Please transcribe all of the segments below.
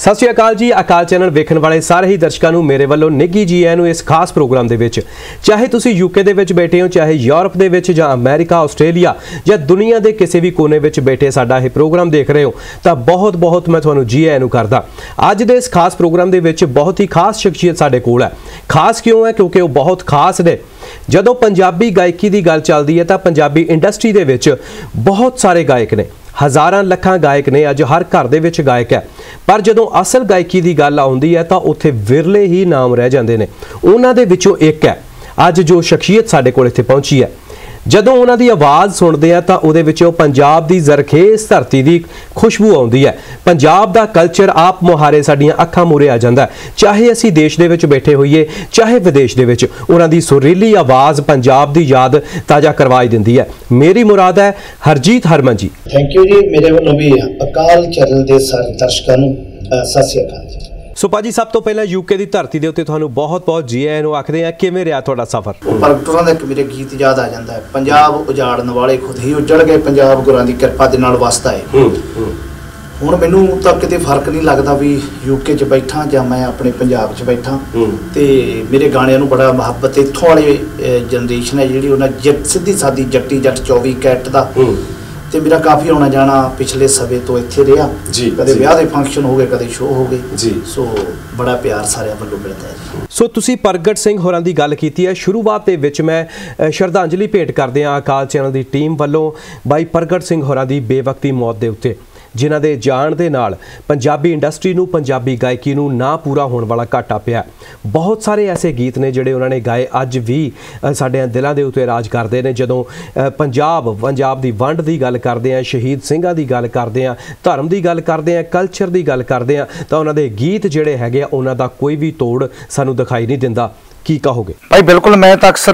सत श्री अकाल जी। अकाल चैनल वेखण वाले सारे ही दर्शकों को मेरे वालों निੱਘੀ जी आਇਆਂ ਨੂੰ इस खास प्रोग्राम ਦੇ ਵਿੱਚ। चाहे तुसी यूके ਦੇ ਵਿੱਚ बैठे हो, चाहे यूरोप ਦੇ ਵਿੱਚ ਜਾਂ अमेरिका आस्ट्रेलिया ਜਾਂ दुनिया के किसी भी कोने ਵਿੱਚ बैठे साडा ਇਹ प्रोग्राम देख रहे हो तो बहुत बहुत मैं ਤੁਹਾਨੂੰ जी आਇਆਂ ਨੂੰ करदा। ਅੱਜ ਦੇ इस खास प्रोग्राम ਦੇ ਵਿੱਚ बहुत ही खास शख्सियत ਸਾਡੇ ਕੋਲ है। खास क्यों है? क्योंकि वो बहुत खास ने। ਜਦੋਂ पंजाबी गायकी की गल चलती है तो पंजाबी इंडस्ट्री ਦੇ ਵਿੱਚ बहुत सारे गायक ने, हज़ारां लखां गायक ने, अज हर घर दे विच गायक है। पर जदों असल गायकी की गल आउंदी है तो उत्थे विरले ही नाम रह जांदे ने। उन्हां दे विचों एक है अज जो शख्सियत साडे कोल इत्थे पहुंची है। जदों उन्हां दी आवाज़ सुनदे आ तां उहदे विचों पंजाब दी जरखेज़ धरती दी खुशबू आउंदी है। पंजाब दा कल्चर आप मुहारे साडीआं अखां मूहरे आ जांदा है। चाहे असीं देश दे विच बैठे होईए चाहे विदेश दे विच, उन्हां दी सुरीली आवाज़ पंजाब दी याद ताज़ा करवा दिंदी है। मेरी मुराद है हरजीत हरमन जी। थैंक यू जी। मेरे वालों भी अकाल चैनल के सारे दर्शकों नूं सत श्री अकाल जी। सो भाजी सब तो पहले यूके की धरती के उत्ते तुहानूं बहुत बहुत जी आਇਆਂ ਨੂੰ आखदे आ। किवें रहा तुहाडा सफ़र? प्रगटों का एक मेरे गीत याद आ जाता है, पंजाब उजाड़न वाले खुद ही उजड़ गए, पंजाब गुरां दी किरपा दे नाल वसदा है। हुण मैनूं तां किते फर्क नहीं लगता भी यूके च बैठा जां मैं अपने पंजाब च बैठा। ते मेरे गाणिਆਂ ਨੂੰ बड़ा मुहब्बत इत्थों वाली जनरेशन है जिहड़ी उन्हां जट सीधी सादी जट्टी जट 24 कैट दा ते मेरा काफ़ी आना जाना पिछले सवे तो इत्थे रहा जी। कदे ब्याह दे फंक्शन हो गए, कदे शो हो गए जी। सो बड़ा प्यार सारे वालों मिलता है। सो तुसी प्रगट सिंह होरां दी गल कीती है। शुरुआत दे विच मैं श्रद्धांजलि भेंट करदे हां अकाल चैनल दी टीम वालों बाई प्रगट सिंह होरां दी बेवकती मौत दे उत्ते, जिन्हां दे जाण दे नाल पंजाबी इंडस्ट्री नूं, पंजाबी गायकी नूं ना पूरा होण वाला घाटा पिया। बहुत सारे ऐसे गीत ने जिहड़े उन्होंने गाए अज भी साडे दिलों के उत्ते राज करते हैं। जदों पंजाब की वंड की गल करते हैं, शहीद सिंघां की गल करते हैं, धर्म की गल करते हैं, कल्चर की गल करते हैं, तो उन्होंने गीत जिहड़े हैगे उन्हां दा कोई भी तोड़ सानूं दिखाई नहीं दिंदा। की कहोगे भाई? बिल्कुल, मैं तो अक्सर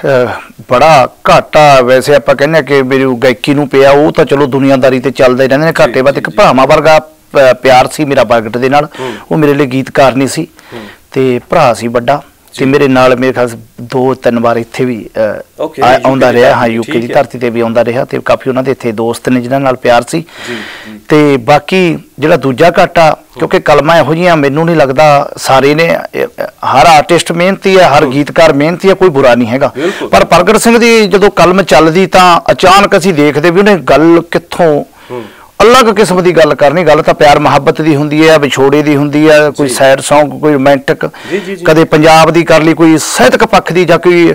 बड़ा घाटा वैसे आप कहने कि मेरी गायकी नूं पिया, वो तो चलो दुनियादारी ते चलदे रहंदे ने। घाटे बाद एक भरावां वर्गा प्यार सी मेरा प्रगट दे नाल। वो मेरे लिए गीतकार नहीं सी ते भरा सी बड़ा ते मेरे नाल मेरे ख्याल 2-3 बार इत्थे भी आउंदा रहा। हाँ, यूके की धरती ते भी आउंदा रहा ते काफ़ी उन्हां दे इत्थे दोस्त ने जिन्हां नाल प्यार सी। ते बाकी जिहड़ा दूजा घाटा, क्योंकि कलमां इहो जिहियां मैनूं नहीं लगदा सारे ने, हर आर्टिस्ट मेहनती है, हर गीतकार मेहनती है, कोई बुरा नहीं हैगा। पर प्रगट सिंह दी जदों कलम चलदी तां अचानक असीं देखदे भी उहने गल कित्थों अलग किस्म की गल करनी। गल तो प्यार मुहब्बत की होंदी है, विछोड़े की होंदी है, कोई सैड सॉन्ग, कोई रोमांटिक, कदे पंजाब की कर ली, कोई साहित्यक पक्ष की, जां कोई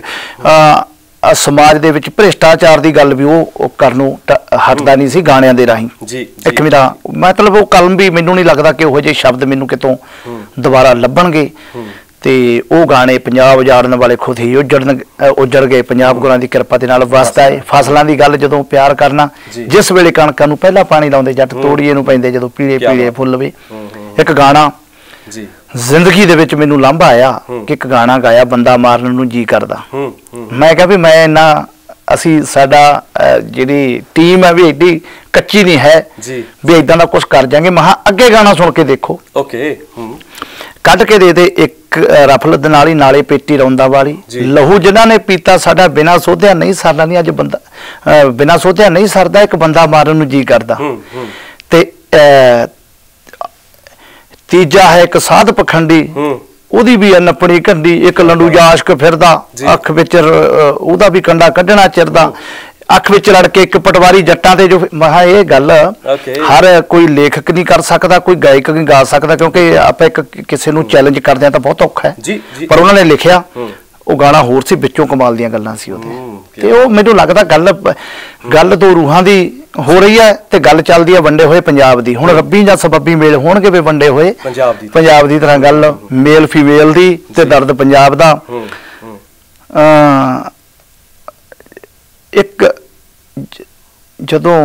समाज दे विच भ्रिष्टाचार की गल भी वो करनों हटदा नहीं सी गाणियां दे राहीं। एक मेरा मतलब वो कलम भी मैनूं नहीं लगता कि उहो जिहे शब्द मैनूं कितों दोबारा लभणगे। ते वो गाने पंजाब उजाड़न वाले खुद ही उजड़ गए, पंजाब गुरां दी किरपा दे नाल वसदा है। फसलां दी गल जदों प्यार करना, जिस वेले कणकां नूं पहला पानी लाउंदे जट तोड़ीए नूं पैंदे जदों पीले पीले फुੱਲ वे। एक गाना जिंदगी दे विच मैनूं लांभा आया कि एक गाना गाया बंदा मारन नूं जी करदा। मैं कहा भी मैं इन्ना असी साडा जिहड़ी टीम है भी एडी कच्ची नहीं है भी इदां दा कुछ कर जांगे। मैं अगे गाना सुन के देखो, कट के दे एक रफल दे नाल ही नाले पेटी रौंदा वाली, लहू जिन्हां ने पीता साडा बिना सोधिया नहीं सरदा। नहीं अज बंदा बिना सोधिया नहीं सरदा, एक बंदा मारन नूं जी करदा। ते तीजा है एक साध पखंडी, ਉਹਦੀ भी नपनी कंडी, एक लंडू जाशक फिरदा, अख विच ਉਹਦਾ भी कंडा कढ़ना चिरदा, अख विच लड़ के एक पटवारी जट्टां ते जो। महा ये गल हर कोई लेखक नहीं कर सकता, कोई गायक नहीं गा सकता, क्योंकि आप एक किसी नूं चैलेंज करदे तां बहुत औखा है। पर उन्होंने लिखिया वो गाना होर सी, विचों कमाल दीयां गल्लां सी ਉਹਦੇ ते ਉਹ मैनूं लगदा गल दो रूहां दी हो रही है ते गल चलदी है वंडे होए पंजाब दी। हुण रब्बी जां सबब्बी मेल होणगे वे वंडे होए पंजाब दी तरह गल मेल फीमेल दी ते दर्द पंजाब दा। एक जदों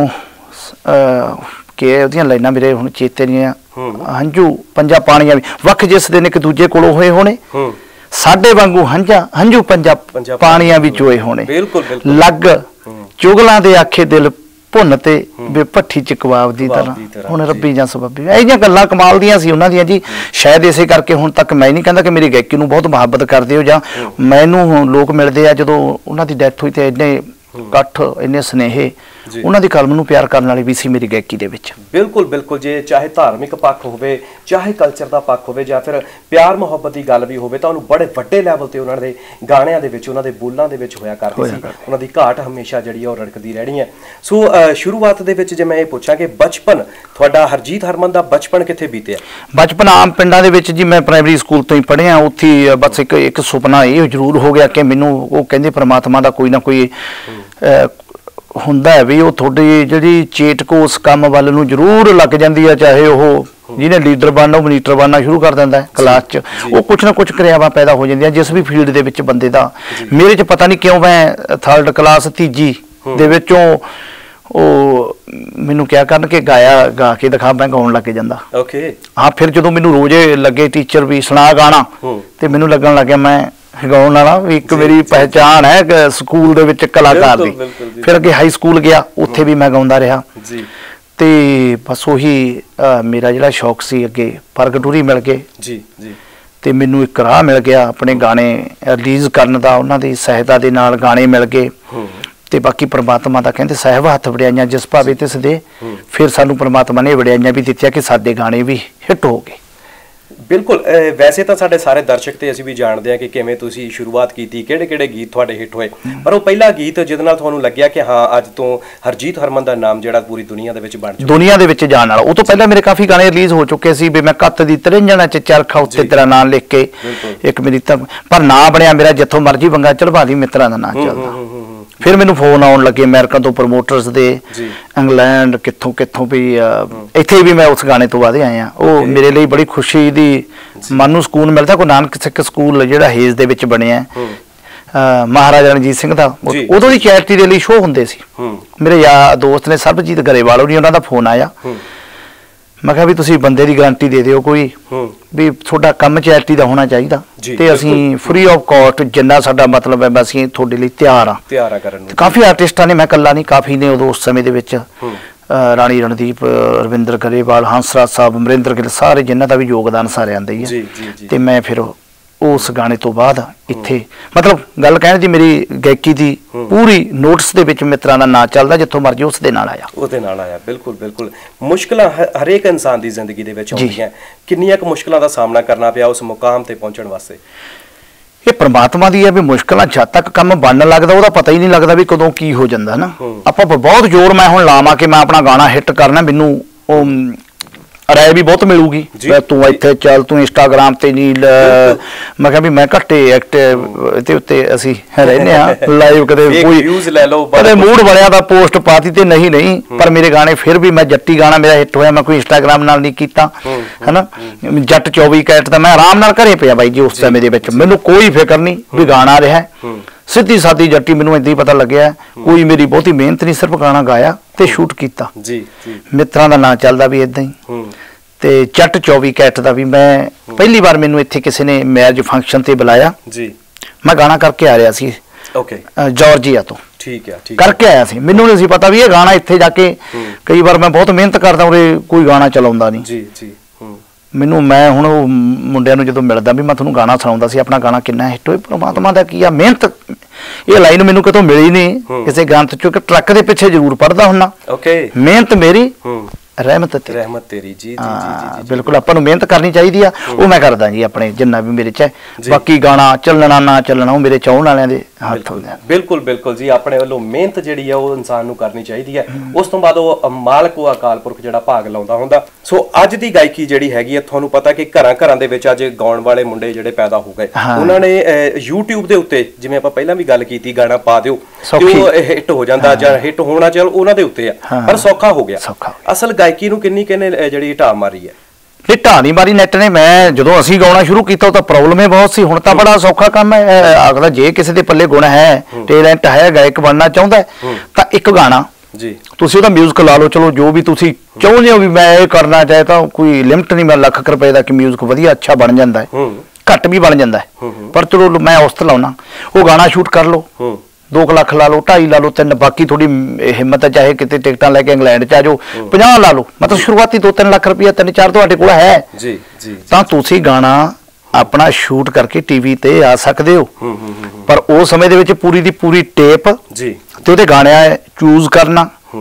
के ਉਹਦੀਆਂ ਲਾਈਨਾਂ ਮੇਰੇ ਹੁਣ ਚੇਤੇ ਨਹੀਂ ਆ, हंझू पंजा पाणियां भी वख जिस दिन एक दूजे कोलों होए होने, साडे वांगू हंझू पंजा पाणियां भी चोए होने, लग चुगलां दे आखे दिल भुन ते वे भट्ठी च कबाब दी तरह। हुण रब्बी जां सबब्बी इह जिहियां गल्लां कमाल दियां सी उन्हां दियां जी। शायद इसे करके हुण तक मैं नहीं कहंदा कि मेरी गायकी नूं बहुत मुहब्बत करदे हो, जां मैनूं लोक मिलदे आ जदों उन्हां दी डैथ होई ते इन्ने इकट्ठ, इन्ने स्नेहे ਉਹਨਾਂ ਦੀ ਕਲਮ ਨੂੰ ਪਿਆਰ ਕਰਨ ਵਾਲੇ ਵੀ ਸੀ ਮੇਰੀ ਗਾਇਕੀ ਦੇ ਵਿੱਚ। ਬਿਲਕੁਲ ਬਿਲਕੁਲ, ਜੇ ਚਾਹੇ ਧਾਰਮਿਕ ਪੱਖ ਹੋਵੇ, ਚਾਹੇ ਕਲਚਰ ਦਾ ਪੱਖ ਹੋਵੇ, ਜਾਂ ਫਿਰ ਪਿਆਰ ਮੁਹੱਬਤ ਦੀ ਗੱਲ ਵੀ ਹੋਵੇ, ਤਾਂ ਉਹਨੂੰ ਬੜੇ ਵੱਡੇ ਲੈਵਲ ਤੇ ਉਹਨਾਂ ਦੇ ਗਾਣਿਆਂ ਦੇ ਵਿੱਚ, ਉਹਨਾਂ ਦੇ ਬੋਲਾਂ ਦੇ ਵਿੱਚ ਹੋਇਆ ਕਰਦੀ ਸੀ। ਉਹਨਾਂ ਦੀ ਘਾਟ ਹਮੇਸ਼ਾ ਜਿਹੜੀ ਉਹ ਰੜਕਦੀ ਰਹਿਣੀ ਹੈ। ਸੋ ਸ਼ੁਰੂਆਤ ਦੇ ਵਿੱਚ ਜੇ ਮੈਂ ਇਹ ਪੁੱਛਾਂ ਕਿ ਬਚਪਨ ਤੁਹਾਡਾ, ਹਰਜੀਤ ਹਰਮਨ ਦਾ ਬਚਪਨ ਕਿੱਥੇ ਬੀਤਿਆ? ਬਚਪਨ ਆਮ ਪਿੰਡਾਂ ਦੇ ਵਿੱਚ ਜੀ, ਮੈਂ ਪ੍ਰਾਇਮਰੀ ਸਕੂਲ ਤੋਂ ਹੀ ਪੜ੍ਹਿਆ। ਉੱਥੇ ਬਸ ਇੱਕ ਸੁਪਨਾ ਇਹ ਜ਼ਰੂਰ ਹੋ ਗਿਆ ਕਿ ਮੈਨੂੰ, ਉਹ ਕਹਿੰਦੇ ਪ੍ਰਮਾਤਮਾ ਦਾ ਕੋਈ ਨਾ ਕੋਈ ਹੁੰਦਾ ਹੈ ਵੀ ਉਹ ਤੁਹਾਡੀ ਜਿਹੜੀ ਚੇਟਕ ਉਸ ਕੰਮ ਵੱਲ ਨੂੰ ਜ਼ਰੂਰ ਲੱਗ ਜਾਂਦੀ ਹੈ, ਚਾਹੇ ਉਹ ਜਿਹਨੇ ਲੀਡਰ ਬਣਨਾ ਉਹ ਮਨੀਟਰ ਬਣਨਾ ਸ਼ੁਰੂ ਕਰ ਦਿੰਦਾ ਕਲਾਸ 'ਚ, ਉਹ ਕੁਛ ਨਾ ਕੁਛ ਕਿਰਿਆਵਾਂ ਪੈਦਾ ਹੋ ਜਾਂਦੀਆਂ ਜਿਸ ਵੀ ਫੀਲਡ ਦੇ ਵਿੱਚ ਬੰਦੇ ਦਾ। ਮੇਰੇ 'ਚ ਪਤਾ ਨਹੀਂ ਕਿਉਂ ਮੈਂ 3rd ਕਲਾਸ ਤੀਜੀ ਦੇ ਵਿੱਚੋਂ ਉਹ ਮੈਨੂੰ ਕਿਹਾ ਕਰਨ ਕਿ ਗਾ ਕੇ ਦਿਖਾ, ਮੈਂ ਗਾਉਣ ਲੱਗ ਜਾਂਦਾ। ਹਾਂ, ਫਿਰ ਜਦੋਂ ਮੈਨੂੰ ਰੋਜ਼ੇ ਲੱਗੇ ਟੀਚਰ ਵੀ ਸੁਣਾ ਗਾਣਾ, ਤੇ ਮੈਨੂੰ ਲੱਗਣ ਲੱਗਿਆ ਮੈਂ ਗਾਉਣ ਵਾਲਾ ਵੀ ਇੱਕ ਮੇਰੀ ਪਹਿਚਾਣ ਹੈ ਸਕੂਲ ਦੇ ਵਿੱਚ ਕਲਾਕਾਰ ਦੀ। ਫਿਰ ਅੱਗੇ ਹਾਈ ਸਕੂਲ ਗਿਆ, ਉੱਥੇ ਵੀ ਮੈਂ ਗਾਉਂਦਾ ਰਿਹਾ। ਤੇ ਬਸ ਉਹੀ ਮੇਰਾ ਜਿਹੜਾ ਸ਼ੌਕ ਸੀ, ਅੱਗੇ ਪ੍ਰਗਟੂਰੀ ਮਿਲ ਗਏ ਤੇ ਮੈਨੂੰ ਇੱਕ ਰਾਹ ਮਿਲ ਗਿਆ ਆਪਣੇ ਗਾਣੇ ਰਿਲੀਜ਼ ਕਰਨ ਦਾ, ਉਹਨਾਂ ਦੀ ਸਹਾਇਤਾ ਦੇ ਨਾਲ ਗਾਣੇ ਮਿਲ ਗਏ। ਤੇ ਬਾਕੀ ਪ੍ਰਮਾਤਮਾ ਦਾ ਕਹਿੰਦੇ ਸਾਹਿਬ ਹੱਥ ਵਡਿਆਈਆਂ ਜਿਸ ਭਾਵੇਂ ਤਿਸ ਦੇ, ਫਿਰ ਸਾਨੂੰ ਪ੍ਰਮਾਤਮਾ ਨੇ ਵਡਿਆਈਆਂ ਵੀ ਦਿੱਤੀਆਂ ਕਿ ਸਾਡੇ ਗਾਣੇ ਵੀ ਹਿੱਟ ਹੋ ਗਏ। ਬਿਲਕੁਲ, ਵੈਸੇ ਤਾਂ ਸਾਡੇ ਸਾਰੇ ਦਰਸ਼ਕ ਤੇ ਅਸੀਂ ਵੀ ਜਾਣਦੇ ਹਾਂ ਕਿ ਕਿਵੇਂ ਤੁਸੀਂ ਸ਼ੁਰੂਆਤ ਕੀਤੀ, ਕਿਹੜੇ ਗੀਤ ਤੁਹਾਡੇ ਹਿੱਟ ਹੋਏ, ਪਰ ਉਹ ਪਹਿਲਾ ਗੀਤ ਜਿਹਦੇ ਨਾਲ ਤੁਹਾਨੂੰ ਲੱਗਿਆ ਕਿ ਹਾਂ ਅੱਜ ਤੋਂ ਹਰਜੀਤ ਹਰਮਨ ਦਾ ਨਾਮ ਜਿਹੜਾ ਪੂਰੀ ਦੁਨੀਆ ਦੇ ਵਿੱਚ ਬਣ ਚੁੱਕਾ, ਦੁਨੀਆ ਦੇ ਵਿੱਚ ਜਾਣ ਵਾਲਾ। ਉਹ ਤੋਂ ਪਹਿਲਾਂ ਮੇਰੇ ਕਾਫੀ ਗਾਣੇ ਰਿਲੀਜ਼ ਹੋ ਚੁੱਕੇ ਸੀ ਵੀ ਮੈਂ ਕੱਤ ਦੀ ਤਰਿੰਜਣਾ 'ਚ ਚਰਖਾ ਉੱਤੇ ਤੇਰਾ ਨਾਮ ਲਿਖ ਕੇ, ਇੱਕ ਮੇਰੀ ਤਾਂ ਪਰ ਨਾਂ ਬਣਿਆ ਮੇਰਾ ਜਿੱਥੋਂ ਮਰਜੀ ਵੰਗਾ ਚੜਵਾ ਦੀ ਮਿੱਤਰਾਂ ਦਾ ਨਾਂ ਚੱਲਦਾ। ਫਿਰ ਮੈਨੂੰ ਫੋਨ ਆਉਣ ਲੱਗੇ ਅਮਰੀਕਾ ਤੋਂ, ਪ੍ਰਮੋਟਰਸ ਦੇ, ਇੰਗਲੈਂਡ, ਕਿੱਥੋਂ ਵੀ, ਇੱਥੇ ਵੀ ਮੈਂ ਉਸ ਗਾਣੇ ਤੋਂ ਬਾਅਦ ਆਇਆ। ਉਹ ਮੇਰੇ ਲਈ ਬੜੀ ਖੁਸ਼ੀ ਦੀ, ਮਨ ਨੂੰ ਸਕੂਨ ਮਿਲਦਾ। ਕੋਈ ਨਾਨਕ ਸਿੱਖ ਸਕੂਲ ਜਿਹੜਾ ਹੇਜ਼ ਦੇ ਵਿੱਚ ਬਣਿਆ ਮਹਾਰਾਜਾ ਰਣਜੀਤ ਸਿੰਘ ਦਾ, ਉਦੋਂ ਦੀ ਚੈਰਿਟੀ ਦੇ ਲਈ ਸ਼ੋਅ ਹੁੰਦੇ ਸੀ। ਮੇਰੇ ਯਾਰ ਦੋਸਤ ਨੇ ਸਰਬਜੀਤ ਗਰੇਵਾਲ, ਉਹਨਾਂ ਦਾ ਫੋਨ ਆਇਆ। ਮੈਂ ਕਿਹਾ ਵੀ ਤੁਸੀਂ ਬੰਦੇ ਦੀ ਗਾਰੰਟੀ ਦੇ ਦਿਓ ਕੋਈ, ਵੀ ਤੁਹਾਡਾ ਕੰਮ ਚੈਰਿਟੀ ਦਾ ਹੋਣਾ ਚਾਹੀਦਾ, ਤੇ ਅਸੀਂ ਫ੍ਰੀ ਆਫ ਕਾਸਟ ਜਿੰਨਾ ਸਾਡਾ ਮਤਲਬ ਹੈ ਅਸੀਂ ਤੁਹਾਡੇ ਲਈ ਤਿਆਰ ਆ ਕਰਨ ਨੂੰ। ਕਾਫੀ ਆਰਟਿਸਟਾਂ ਨੇ, ਮੈਂ ਇਕੱਲਾ ਨਹੀਂ, ਕਾਫੀ ਨੇ ਉਦੋਂ ਉਸ ਸਮੇਂ ਦੇ ਵਿੱਚ, ਰਾਣੀ ਰਣਦੀਪ, ਰਵਿੰਦਰ ਗਰੇਵਾਲ, ਹੰਸਰਾਜ ਸਾਹਿਬ, ਅਮਰਿੰਦਰ ਗਿੱਲ, ਸਾਰੇ ਜਿਨ੍ਹਾਂ ਦਾ ਵੀ ਯੋਗਦਾਨ ਸਾਰਿਆਂ ਦਾ ਹੀ ਹੈ। ਤੇ ਮੈਂ ਫਿਰ ਉਸ ਗਾਣੇ ਤੋਂ ਬਾਅਦ ਇੱਥੇ, ਮਤਲਬ ਗੱਲ ਕਹਿਣ ਦੀ ਮੇਰੀ ਗਾਇਕੀ ਦੀ ਪੂਰੀ ਨੋਟਿਸ ਦੇ ਵਿੱਚ ਮਿੱਤਰਾਂ ਦਾ ਨਾਂ ਚੱਲਦਾ, ਜਿੱਥੋਂ ਮਰਜੀ ਉਸ ਦੇ ਨਾਲ ਆਇਆ। ਬਿਲਕੁਲ ਬਿਲਕੁਲ, ਮੁਸ਼ਕਲਾਂ ਹਰੇਕ ਇਨਸਾਨ ਦੀ ਜ਼ਿੰਦਗੀ ਦੇ ਵਿੱਚ ਆਉਂਦੀਆਂ। ਕਿੰਨੀਆਂ ਕੁ ਮੁਸ਼ਕਲਾਂ ਦਾ ਸਾਹਮਣਾ ਕਰਨਾ ਪਿਆ ਉਸ ਮੁਕਾਮ ਤੇ ਪਹੁੰਚਣ ਵਾਸਤੇ? ਇਹ ਪ੍ਰਮਾਤਮਾ ਦੀ ਹੈ ਵੀ ਮੁਸ਼ਕਲਾਂ ਜਦ ਤੱਕ ਕੰਮ ਬਣਨ ਲੱਗਦਾ ਉਹਦਾ ਪਤਾ ਹੀ ਨਹੀਂ ਲੱਗਦਾ ਵੀ ਕਦੋਂ ਕੀ ਹੋ ਜਾਂਦਾ ਨਾ। ਆਪਾਂ ਬਹੁਤ ਜ਼ੋਰ ਮੈਂ ਹੁਣ ਲਾਵਾਂ ਕਿ ਮੈਂ ਆਪਣਾ ਗਾਣਾ ਹਿੱਟ ਕਰਨਾ, ਮੈਨੂੰ ਉਹ ਰਾਏ ਵੀ ਬਹੁਤ ਮਿਲੂਗੀ, ਤੂੰ ਇੱਥੇ ਚੱਲ, ਤੂੰ ਇੰਸਟਾਗ੍ਰਾਮ ਤੇ ਨਹੀਂ। ਮੈਂ ਕਿਹਾ ਵੀ ਮੈਂ ਘੱਟੇ ਐਕਟਿਵ ਤੇ ਉੱਤੇ ਅਸੀਂ ਰਹਿੰਦੇ ਆ ਲਾਈਵ, ਕਦੇ ਕੋਈ ਕਦੇ ਮੂਡ ਬਣਿਆ ਤਾਂ ਪੋਸਟ ਪਾਤੀ ਤੇ ਨਹੀਂ। ਪਰ ਮੇਰੇ ਗਾਣੇ ਫਿਰ ਵੀ, ਮੈਂ ਜੱਟੀ ਗਾਣਾ ਮੇਰਾ ਹਿੱਟ ਹੋਇਆ, ਮੈਂ ਕੋਈ ਇੰਸਟਾਗ੍ਰਾਮ ਨਾਲ ਨਹੀਂ ਕੀਤਾ ਹਨਾ। ਜੱਟ 24 ਕੈਰਟ ਤਾਂ ਮੈਂ ਆਰਾਮ ਨਾਲ ਘਰੇ ਪਿਆ ਬਾਈ ਜੀ ਉਸ ਸਮੇਂ ਦੇ ਵਿੱਚ, ਮੈਨੂੰ ਕੋਈ ਫਿਕਰ ਨਹੀਂ ਵੀ ਗਾਣਾ ਰਿਹਾ। ਸਿੱਧੀ ਸਾਦੀ ਜੱਟੀ, ਮੈਨੂੰ ਏਦਾਂ ਹੀ ਪਤਾ ਲੱਗਿਆ ਕੋਈ ਮੇਰੀ ਬਹੁਤੀ ਮਿਹਨਤ ਨਹੀਂ, ਸਿਰਫ ਗਾਣਾ ਗਾਇਆ ਤੇ ਸ਼ੂਟ ਕੀਤਾ। ਮਿੱਤਰਾਂ ਦਾ ਨਾਂ ਚੱਲਦਾ ਵੀ ਏਦਾਂ ਹੀ। ਤੇ ਜੱਟ 24 ਕੈਟ ਦਾ ਵੀ ਮੈਂ ਪਹਿਲੀ ਵਾਰ, ਮੈਨੂੰ ਇੱਥੇ ਕਿਸੇ ਨੇ ਮੈਰਿਜ ਫੰਕਸ਼ਨ ਤੇ ਬੁਲਾਇਆ, ਮੈਂ ਗਾਣਾ ਕਰਕੇ ਆ ਰਿਹਾ ਸੀ ਜਾਰਜੀਆ ਤੋਂ, ਕਰਕੇ ਆਇਆ ਸੀ। ਮੈਨੂੰ ਨਹੀਂ ਸੀ ਪਤਾ ਵੀ ਇਹ ਗਾਣਾ ਇੱਥੇ ਜਾ ਕੇ, ਕਈ ਵਾਰ ਮੈਂ ਬਹੁਤ ਮਿਹਨਤ ਕਰਦਾ ਉਰੇ ਕੋਈ ਗਾਣਾ ਚਲਾਉਂਦਾ ਨਹੀਂ ਮੈਨੂੰ। ਮੈਂ ਹੁਣ ਉਹ ਮੁੰਡਿਆਂ ਨੂੰ ਜਦੋਂ ਮਿਲਦਾ ਵੀ ਮੈਂ ਤੁਹਾਨੂੰ ਗਾਣਾ ਸੁਣਾਉਂਦਾ ਸੀ, ਆਪਣਾ ਗਾਣਾ ਕਿੰਨਾ ਹਿੱਟ ਹੋਇਆ, ਪ੍ਰਮਾਤਮਾ ਦਾ ਕੀ ਆ ਮਿਹਨਤ। ਇਹ ਲਾਈਨ ਮੈਨੂੰ ਕਿਤੋਂ ਮਿਲੀ ਨਹੀਂ ਕਿਸੇ ਗ੍ਰੰਥ ਚੋਂ, ਕਿ ਟਰੱਕ ਦੇ ਪਿੱਛੇ ਜ਼ਰੂਰ ਪੜਦਾ ਹੁੰਨਾ, ਮਿਹਨਤ ਮੇਰੀ ਰਹਿਮਤ ਤੇਰੀ। ਜੀ ਬਿਲਕੁਲ, ਆਪਾਂ ਨੂੰ ਮਿਹਨਤ ਕਰਨੀ ਚਾਹੀਦੀ ਆ, ਉਹ ਮੈਂ ਕਰਦਾ ਜੀ ਆਪਣੇ ਜਿੰਨਾ ਵੀ ਮੇਰੇ ਚ। ਬਾਕੀ ਗਾਣਾ ਚੱਲਣਾ ਨਾ ਚੱਲਣਾ ਉਹ ਮੇਰੇ ਚਾਹਣ ਵਾਲਿਆਂ ਦੇ ਹੱਥ ਹੁੰਦੇ ਆ। ਬਿਲਕੁਲ ਜੀ, ਆਪਣੇ ਵੱਲੋਂ ਮਿਹਨਤ ਜਿਹੜੀ ਆ ਉਹ ਇਨਸਾਨ ਨੂੰ ਕਰਨੀ ਚਾਹੀਦੀ ਹੈ। ਉਸ ਤੋਂ ਬਾਅਦ ਉਹ ਮਾਲਕ, ਉਹ ਅਕਾਲ ਪੁਰਖ ਜਿਹੜਾ ਭਾਗ ਲਾਉਂਦਾ ਹੁੰਦਾ। ਸੋ ਅੱਜ ਦੀ ਗਾਇਕੀ ਜਿਹੜੀ ਹੈਗੀ ਆ, ਤੁਹਾਨੂੰ ਪਤਾ ਕਿ ਘਰਾਂ ਦੇ ਵਿੱਚ ਅੱਜ ਗਾਉਣ ਵਾਲੇ ਮੁੰਡੇ ਜਿਹੜੇ ਪੈਦਾ ਹੋ ਗਏ, ਉਹਨਾਂ ਨੇ YouTube ਦੇ ਉੱਤੇ, ਜਿਵੇਂ ਆਪਾਂ ਪਹਿਲਾਂ ਵੀ ਗੱਲ ਕੀਤੀ, ਗਾਣਾ ਪਾ ਦਿਓ ਤੇ ਉਹ ਹਿੱਟ ਹੋ ਜਾਂਦਾ, ਜਾਂ ਹਿੱਟ ਹੋਣਾ ਚੱਲ ਉਹਨਾਂ ਦੇ ਉੱਤੇ ਆ, ਪਰ ਸੌਖਾ ਹੋ ਗਿਆ। ਅਸਲ ਗਾਇਕੀ ਨੂੰ ਕਿੰਨੀ ਜਿਹੜੀ ਢਾਹ ਮਾਰੀ ਹੈ? ਇਹ ਢਾਹ ਨਹੀਂ ਮਾਰੀ ਨੈਟ ਨੇ। ਮੈਂ ਜਦੋਂ ਅਸੀਂ ਗਾਉਣਾ ਸ਼ੁਰੂ ਕੀਤਾ ਉਹ ਤਾਂ ਪ੍ਰੋਬਲਮ ਹੀ ਬਹੁਤ ਸੀ, ਹੁਣ ਤਾਂ ਬੜਾ ਸੌਖਾ ਕੰਮ ਹੈ। ਅਗਲਾ ਜੇ ਕਿਸੇ ਦੇ ਪੱਲੇ ਗੁਣ ਹੈ, ਟੈਲੈਂਟ ਹੈ, ਗਾਇਕ ਬਣਨਾ ਚਾਹੁੰਦਾ ਤਾਂ ਇੱਕ ਗਾਣਾ ਤੁਸੀਂ ਉਹਦਾ ਮਿਊਜ਼ਿਕ ਲਾ ਲਓ, ਚਲੋ ਜੋ ਵੀ ਤੁਸੀਂ ਚਾਹੁੰਦੇ ਹੋ ਵੀ ਮੈਂ ਇਹ ਕਰਨਾ ਚਾਹੇ ਤਾਂ ਕੋਈ ਲਿਮਟ ਨਹੀਂ। ਮੈਂ ਲੱਖ ਰੁਪਏ ਦਾ ਕਿ ਮਿਊਜ਼ਿਕ ਵਧੀਆ ਅੱਛਾ ਬਣ ਜਾਂਦਾ ਹੈ, ਘੱਟ ਵੀ ਬਣ ਜਾਂਦਾ ਹੈ, ਪਰ ਚਲੋ ਮੈਂ ਉਸ ਤੇ ਲਾਉਣਾ। ਉਹ ਗਾਣਾ ਸ਼ੂਟ ਕਰ ਲਓ, 2 ਲੱਖ ਲਾ ਲਓ, 2.5 ਲਾ ਲਓ, 3, ਬਾਕੀ ਥੋੜੀ ਹਿੰਮਤ ਹੈ, ਚਾਹੇ ਕਿਤੇ ਟਿਕਟਾਂ ਲੈ ਕੇ ਇੰਗਲੈਂਡ ਚ ਆ ਜਾਓ, 50 ਲਾ ਲਓ, ਮਤਲਬ ਸ਼ੁਰੂਆਤੀ 2-3 ਲੱਖ ਰੁਪਇਆ 3-4 ਤੁਹਾਡੇ ਕੋਲ ਹੈ ਤਾਂ ਤੁਸੀਂ ਗਾਣਾ ਆਪਣਾ ਸ਼ੂਟ ਕਰਕੇ ਟੀਵੀ ਤੇ ਆ ਸਕਦੇ ਹੋ। ਪਰ ਉਸ ਸਮੇਂ ਦੇ ਵਿੱਚ ਪੂਰੀ ਦੀ ਪੂਰੀ ਟੇਪ ਤੇ ਉਹਦੇ ਗਾਣੇ ਚੂਜ਼ ਕਰਨਾ,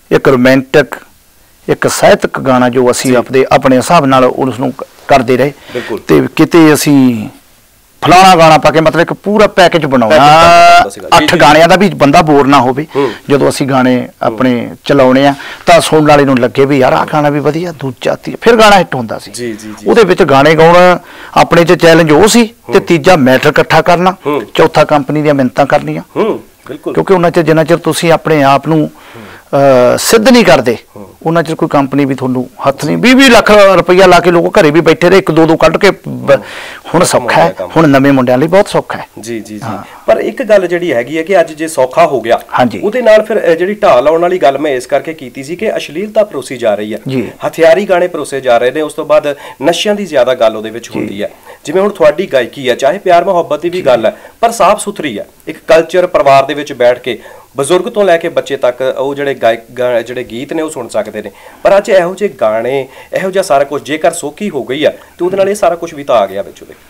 ਇੱਕ ਰੋਮਾਂਟਿਕ, ਇੱਕ ਸਾਹਿਤਕ ਗਾਣਾ ਜੋ ਅਸੀਂ ਆਪਣੇ ਹਿਸਾਬ ਨਾਲ ਉਸ ਨੂੰ ਕਰਦੇ ਰਹੇ। ਤੇ ਕਿਤੇ ਅਸੀਂ ਫਲਾਣਾ ਗਾਣਾ ਪਾ ਕੇ ਮਤਲਬ ਇੱਕ ਪੂਰਾ ਪੈਕੇਜ ਬਣਾਉਣਾ, 8 ਗਾਣਿਆਂ ਦਾ ਵੀ ਬੰਦਾ ਬੋਰ ਨਾ ਹੋਵੇ। ਜਦੋਂ ਅਸੀਂ ਗਾਣੇ ਆਪਣੇ ਚਲਾਉਣੇ ਆ ਤਾਂ ਸੁਣਨ ਵਾਲੇ ਨੂੰ ਲੱਗੇ ਵੀ ਯਾਰ ਆਹ ਗਾਣਾ ਵੀ ਵਧੀਆ, ਦੂਜਾ ਫਿਰ ਗਾਣਾ ਹਿੱਟ ਹੁੰਦਾ ਸੀ। ਉਹਦੇ ਵਿੱਚ ਗਾਣੇ ਗਾਉਣਾ ਆਪਣੇ 'ਚ ਚੈਲੰਜ ਉਹ ਸੀ, ਤੇ ਤੀਜਾ ਮੈਟਰ ਇਕੱਠਾ ਕਰਨਾ, ਚੌਥਾ ਕੰਪਨੀ ਦੀਆਂ ਮਿੰਨਤਾਂ ਕਰਨੀਆਂ। ਕਿਉਂਕਿ ਉਹਨਾਂ 'ਚ ਜਿੰਨਾ ਚਿਰ ਤੁਸੀਂ ਆਪਣੇ ਆਪ ਨੂੰ ਸਿੱਧ ਨਹੀਂ ਕਰਦੇ ਉਹਨਾਂ ਚਿਰ ਕੋਈ ਕੰਪਨੀ ਵੀ ਤੁਹਾਨੂੰ ਹੱਥ ਨਹੀਂ। 20-20 ਲੱਖ ਰੁਪਈਆ ਲਾ ਕੇ ਲੋਕ ਘਰੇ ਵੀ ਬੈਠੇ ਰਹੇ, 1-2 ਕੱਢ ਕੇ। ਹੁਣ ਸੌਖਾ ਹੈ, ਹੁਣ ਨਵੇਂ ਮੁੰਡਿਆਂ ਲਈ ਬਹੁਤ ਸੌਖਾ ਹੈ। ਜੀ ਪਰ ਇੱਕ ਗੱਲ ਜਿਹੜੀ ਹੈਗੀ ਹੈ ਕਿ ਅੱਜ ਜੇ ਸੌਖਾ ਹੋ ਗਿਆ, ਉਹਦੇ ਨਾਲ ਫਿਰ ਜਿਹੜੀ ਢਾਲ ਲਾਉਣ ਵਾਲੀ ਗੱਲ ਮੈਂ ਇਸ ਕਰਕੇ ਕੀਤੀ ਸੀ ਕਿ ਅਸ਼ਲੀਲਤਾ ਪਰੋਸੀ ਜਾ ਰਹੀ ਹੈ, ਹਥਿਆਰੀ ਗਾਣੇ ਪਰੋਸੇ ਜਾ ਰਹੇ ਨੇ, ਉਸ ਤੋਂ ਬਾਅਦ ਨਸ਼ਿਆਂ ਦੀ ਜ਼ਿਆਦਾ ਗੱਲ ਉਹਦੇ ਵਿੱਚ ਹੁੰਦੀ ਹੈ। ਜਿਵੇਂ ਹੁਣ ਤੁਹਾਡੀ ਗਾਇਕੀ ਹੈ, ਚਾਹੇ ਪਿਆਰ ਮੁਹੱਬਤ ਦੀ ਵੀ ਗੱਲ ਹੈ, ਪਰ ਸਾਫ਼ ਸੁਥਰੀ ਹੈ। ਇੱਕ ਕਲਚਰ ਪਰਿਵਾਰ ਦੇ ਵਿੱਚ ਬੈਠ ਕੇ ਬਜ਼ੁਰਗ ਤੋਂ ਲੈ ਕੇ ਬੱਚੇ ਤੱਕ ਉਹ ਜਿਹੜੇ ਜਿਹੜੇ ਗੀਤ ਨੇ ਉਹ ਸੁਣ ਸਕਦੇ ਨੇ। ਪਰ ਅੱਜ ਇਹੋ ਜਿਹੇ ਗਾਣੇ, ਇਹੋ ਜਿਹਾ ਸਾਰਾ ਕੁਝ ਜੇਕਰ ਸੌਖੀ ਹੋ ਗਈ ਆ ਤੇ ਉਹਦੇ ਨਾਲ ਇਹ ਸਾਰਾ ਕੁਝ ਵੀ ਤਾਂ ਆ ਗਿਆ ਵਿੱਚ, ਉਹਦੇ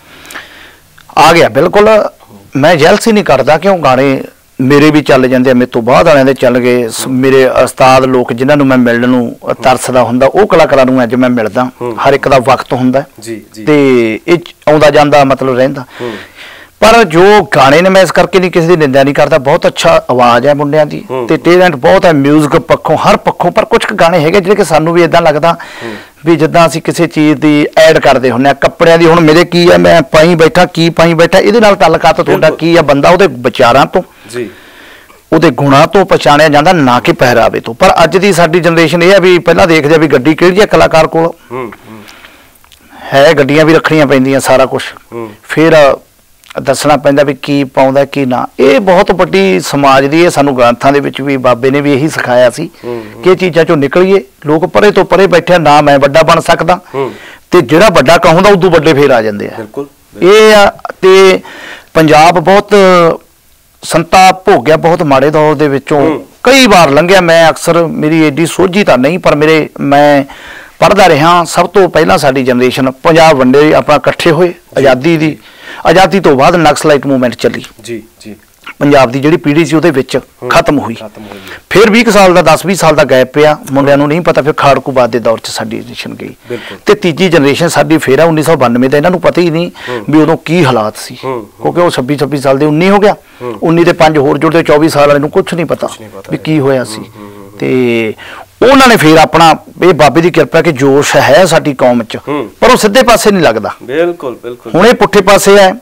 ਆ ਗਿਆ। ਬਿਲਕੁਲ ਮੈਂ ਜੈਲਸੀ ਨਹੀਂ ਕਰਦਾ, ਕਿਉਂ ਗਾਣੇ ਮੇਰੇ ਵੀ ਚੱਲ ਜਾਂਦੇ ਆ, ਮੇਰੇ ਤੋਂ ਬਾਅਦ ਵਾਲਿਆਂ ਦੇ ਚੱਲ ਗਏ। ਮੇਰੇ ਉਸਤਾਦ ਲੋਕ ਜਿਨ੍ਹਾਂ ਨੂੰ ਮੈਂ ਮਿਲਣ ਨੂੰ ਤਰਸਦਾ ਹੁੰਦਾ, ਉਹ ਕਲਾਕਾਰਾਂ ਨੂੰ ਅੱਜ ਮੈਂ ਮਿਲਦਾ। ਹਰ ਇੱਕ ਦਾ ਵਕਤ ਹੁੰਦਾ ਤੇ ਇਹ ਆਉਂਦਾ ਜਾਂਦਾ ਮਤਲਬ ਰਹਿੰਦਾ। ਪਰ ਜੋ ਗਾਣੇ ਨੇ, ਮੈਂ ਇਸ ਕਰਕੇ ਨਹੀਂ ਕਿਸੇ ਦੀ ਨਿੰਦਿਆ ਨਹੀਂ ਕਰਦਾ, ਬਹੁਤ ਅੱਛਾ ਆਵਾਜ਼ ਹੈ ਮੁੰਡਿਆਂ ਦੀ ਤੇ ਟੈਲੈਂਟ ਬਹੁਤ ਹੈ ਮਿਊਜ਼ਿਕ ਪੱਖੋਂ, ਹਰ ਪੱਖੋਂ। ਪਰ ਕੁਝ ਗਾਣੇ ਹੈਗੇ ਜਿਹੜੇ ਕਿ ਸਾਨੂੰ ਵੀ ਇਦਾਂ ਲੱਗਦਾ ਵੀ ਜਿੱਦਾਂ ਅਸੀਂ ਕਿਸੇ ਚੀਜ਼ ਦੀ ਐਡ ਕਰਦੇ ਹੁੰਦੇ ਆ। ਕੱਪੜਿਆਂ ਦੀ ਹੁਣ ਮੇਰੇ ਕੀ ਹੈ, ਮੈਂ ਪਾਈ ਬੈਠਾ, ਕੀ ਪਾਈ ਬੈਠਾ, ਇਹਦੇ ਨਾਲ ਤਾਲੁਕਾਤ ਤੁਹਾਡਾ ਕੀ ਆ? ਬੰਦਾ ਉਹਦੇ ਵਿਚਾਰਾਂ ਤੋਂ, ਉਹਦੇ ਗੁਣਾਂ ਤੋਂ ਪਛਾਣਿਆ ਜਾਂਦਾ, ਨਾ ਕਿ ਪਹਿਰਾਵੇ ਤੋਂ। ਪਰ ਅੱਜ ਦੀ ਸਾਡੀ ਜਨਰੇਸ਼ਨ ਇਹ ਹੈ ਵੀ ਪਹਿਲਾਂ ਦੇਖਦੇ ਵੀ ਗੱਡੀ ਕਿਹੜੀ ਹੈ ਕਲਾਕਾਰ ਕੋਲ ਹੈ, ਗੱਡੀਆਂ ਵੀ ਰੱਖਣੀਆਂ ਪੈਂਦੀਆਂ, ਸਾਰਾ ਕੁਝ ਫਿਰ ਦੱਸਣਾ ਪੈਂਦਾ ਵੀ ਕੀ ਪਾਉਂਦਾ ਕੀ ਨਾ। ਇਹ ਬਹੁਤ ਵੱਡੀ ਸਮਾਜ ਦੀ, ਇਹ ਸਾਨੂੰ ਗ੍ਰੰਥਾਂ ਦੇ ਵਿੱਚ ਵੀ ਬਾਬੇ ਨੇ ਵੀ ਇਹੀ ਸਿਖਾਇਆ ਸੀ ਕਿ ਇਹ ਚੀਜ਼ਾਂ ਚੋਂ ਨਿਕਲੀਏ। ਲੋਕ ਪਰੇ ਤੋਂ ਪਰੇ ਬੈਠੇ, ਨਾ ਮੈਂ ਵੱਡਾ ਬਣ ਸਕਦਾ, ਤੇ ਜਿਹੜਾ ਵੱਡਾ ਕਹੂੰਦਾ ਉਦੋਂ ਵੱਡੇ ਫੇਰ ਆ ਜਾਂਦੇ ਆ। ਇਹ ਆ ਤੇ ਪੰਜਾਬ ਬਹੁਤ ਸੰਤਾਪ ਭੋਗਿਆ, ਬਹੁਤ ਮਾੜੇ ਦੌਰ ਦੇ ਵਿੱਚੋਂ ਕਈ ਵਾਰ ਲੰਘਿਆ। ਮੈਂ ਅਕਸਰ, ਮੇਰੀ ਏਡੀ ਸੋਝੀ ਤਾਂ ਨਹੀਂ, ਪਰ ਮੈਂ ਪੜ੍ਹਦਾ ਰਿਹਾ। ਸਭ ਤੋਂ ਪਹਿਲਾਂ ਸਾਡੀ ਜਨਰੇਸ਼ਨ ਪੰਜਾਬ ਵੰਡੇ ਆਪਾਂ ਇਕੱਠੇ ਹੋਏ, ਆਜ਼ਾਦੀ ਤੋਂ ਬਾਅਦ ਨਕਸਲਾਈਟ ਮੂਵਮੈਂਟ ਚੱਲੀ। ਪੰਜਾਬ ਦੀ ਜਿਹੜੀ ਪੀੜ੍ਹੀ ਸੀ ਉਹਦੇ ਵਿੱਚ ਖਤਮ ਹੋਈ। ਫਿਰ 20 ਸਾਲ ਦਾ 10-20 ਸਾਲ ਦਾ ਗੈਪ ਪਿਆ, ਮੁੰਡਿਆਂ ਨੂੰ ਨਹੀਂ ਪਤਾ। ਫਿਰ ਖਾੜਕੂਬਾਦ ਦੇ ਦੌਰ 'ਚ ਸਾਡੀ ਜਨਰੇਸ਼ਨ ਗਈ ਤੇ ਤੀਜੀ ਜਨਰੇਸ਼ਨ ਸਾਡੀ ਫੇਰ ਆ 1992 ਦਾ। ਇਹਨਾਂ ਨੂੰ ਪਤਾ ਹੀ ਨਹੀਂ ਵੀ ਉਦੋਂ ਕੀ ਹਾਲਾਤ ਸੀ, ਕਿਉਂਕਿ ਉਹ 26 ਸਾਲ ਦੇ 19 ਹੋ ਗਿਆ, 19 ਤੇ 5 ਹੋਰ ਜੁੜਦੇ 24 ਸਾਲ ਵਾਲੇ ਨੂੰ ਕੁਝ ਨਹੀਂ ਪਤਾ ਵੀ ਕੀ ਹੋਇਆ ਸੀ। ਤੇ ਉਹਨਾਂ ਨੇ ਫੇਰ ਆਪਣਾ, ਇਹ ਬਾਬੇ ਦੀ ਕਿਰਪਾ ਕਿ ਜੋਸ਼ ਹੈ ਸਾਡੀ ਕੌਮ 'ਚ, ਪਰ ਉਹ ਸਿੱਧੇ ਪਾਸੇ ਨਹੀਂ ਲੱਗਦਾ। ਬਿਲਕੁਲ ਹੁਣ ਇਹ ਪੁੱਠੇ ਪਾਸੇ ਹੈ।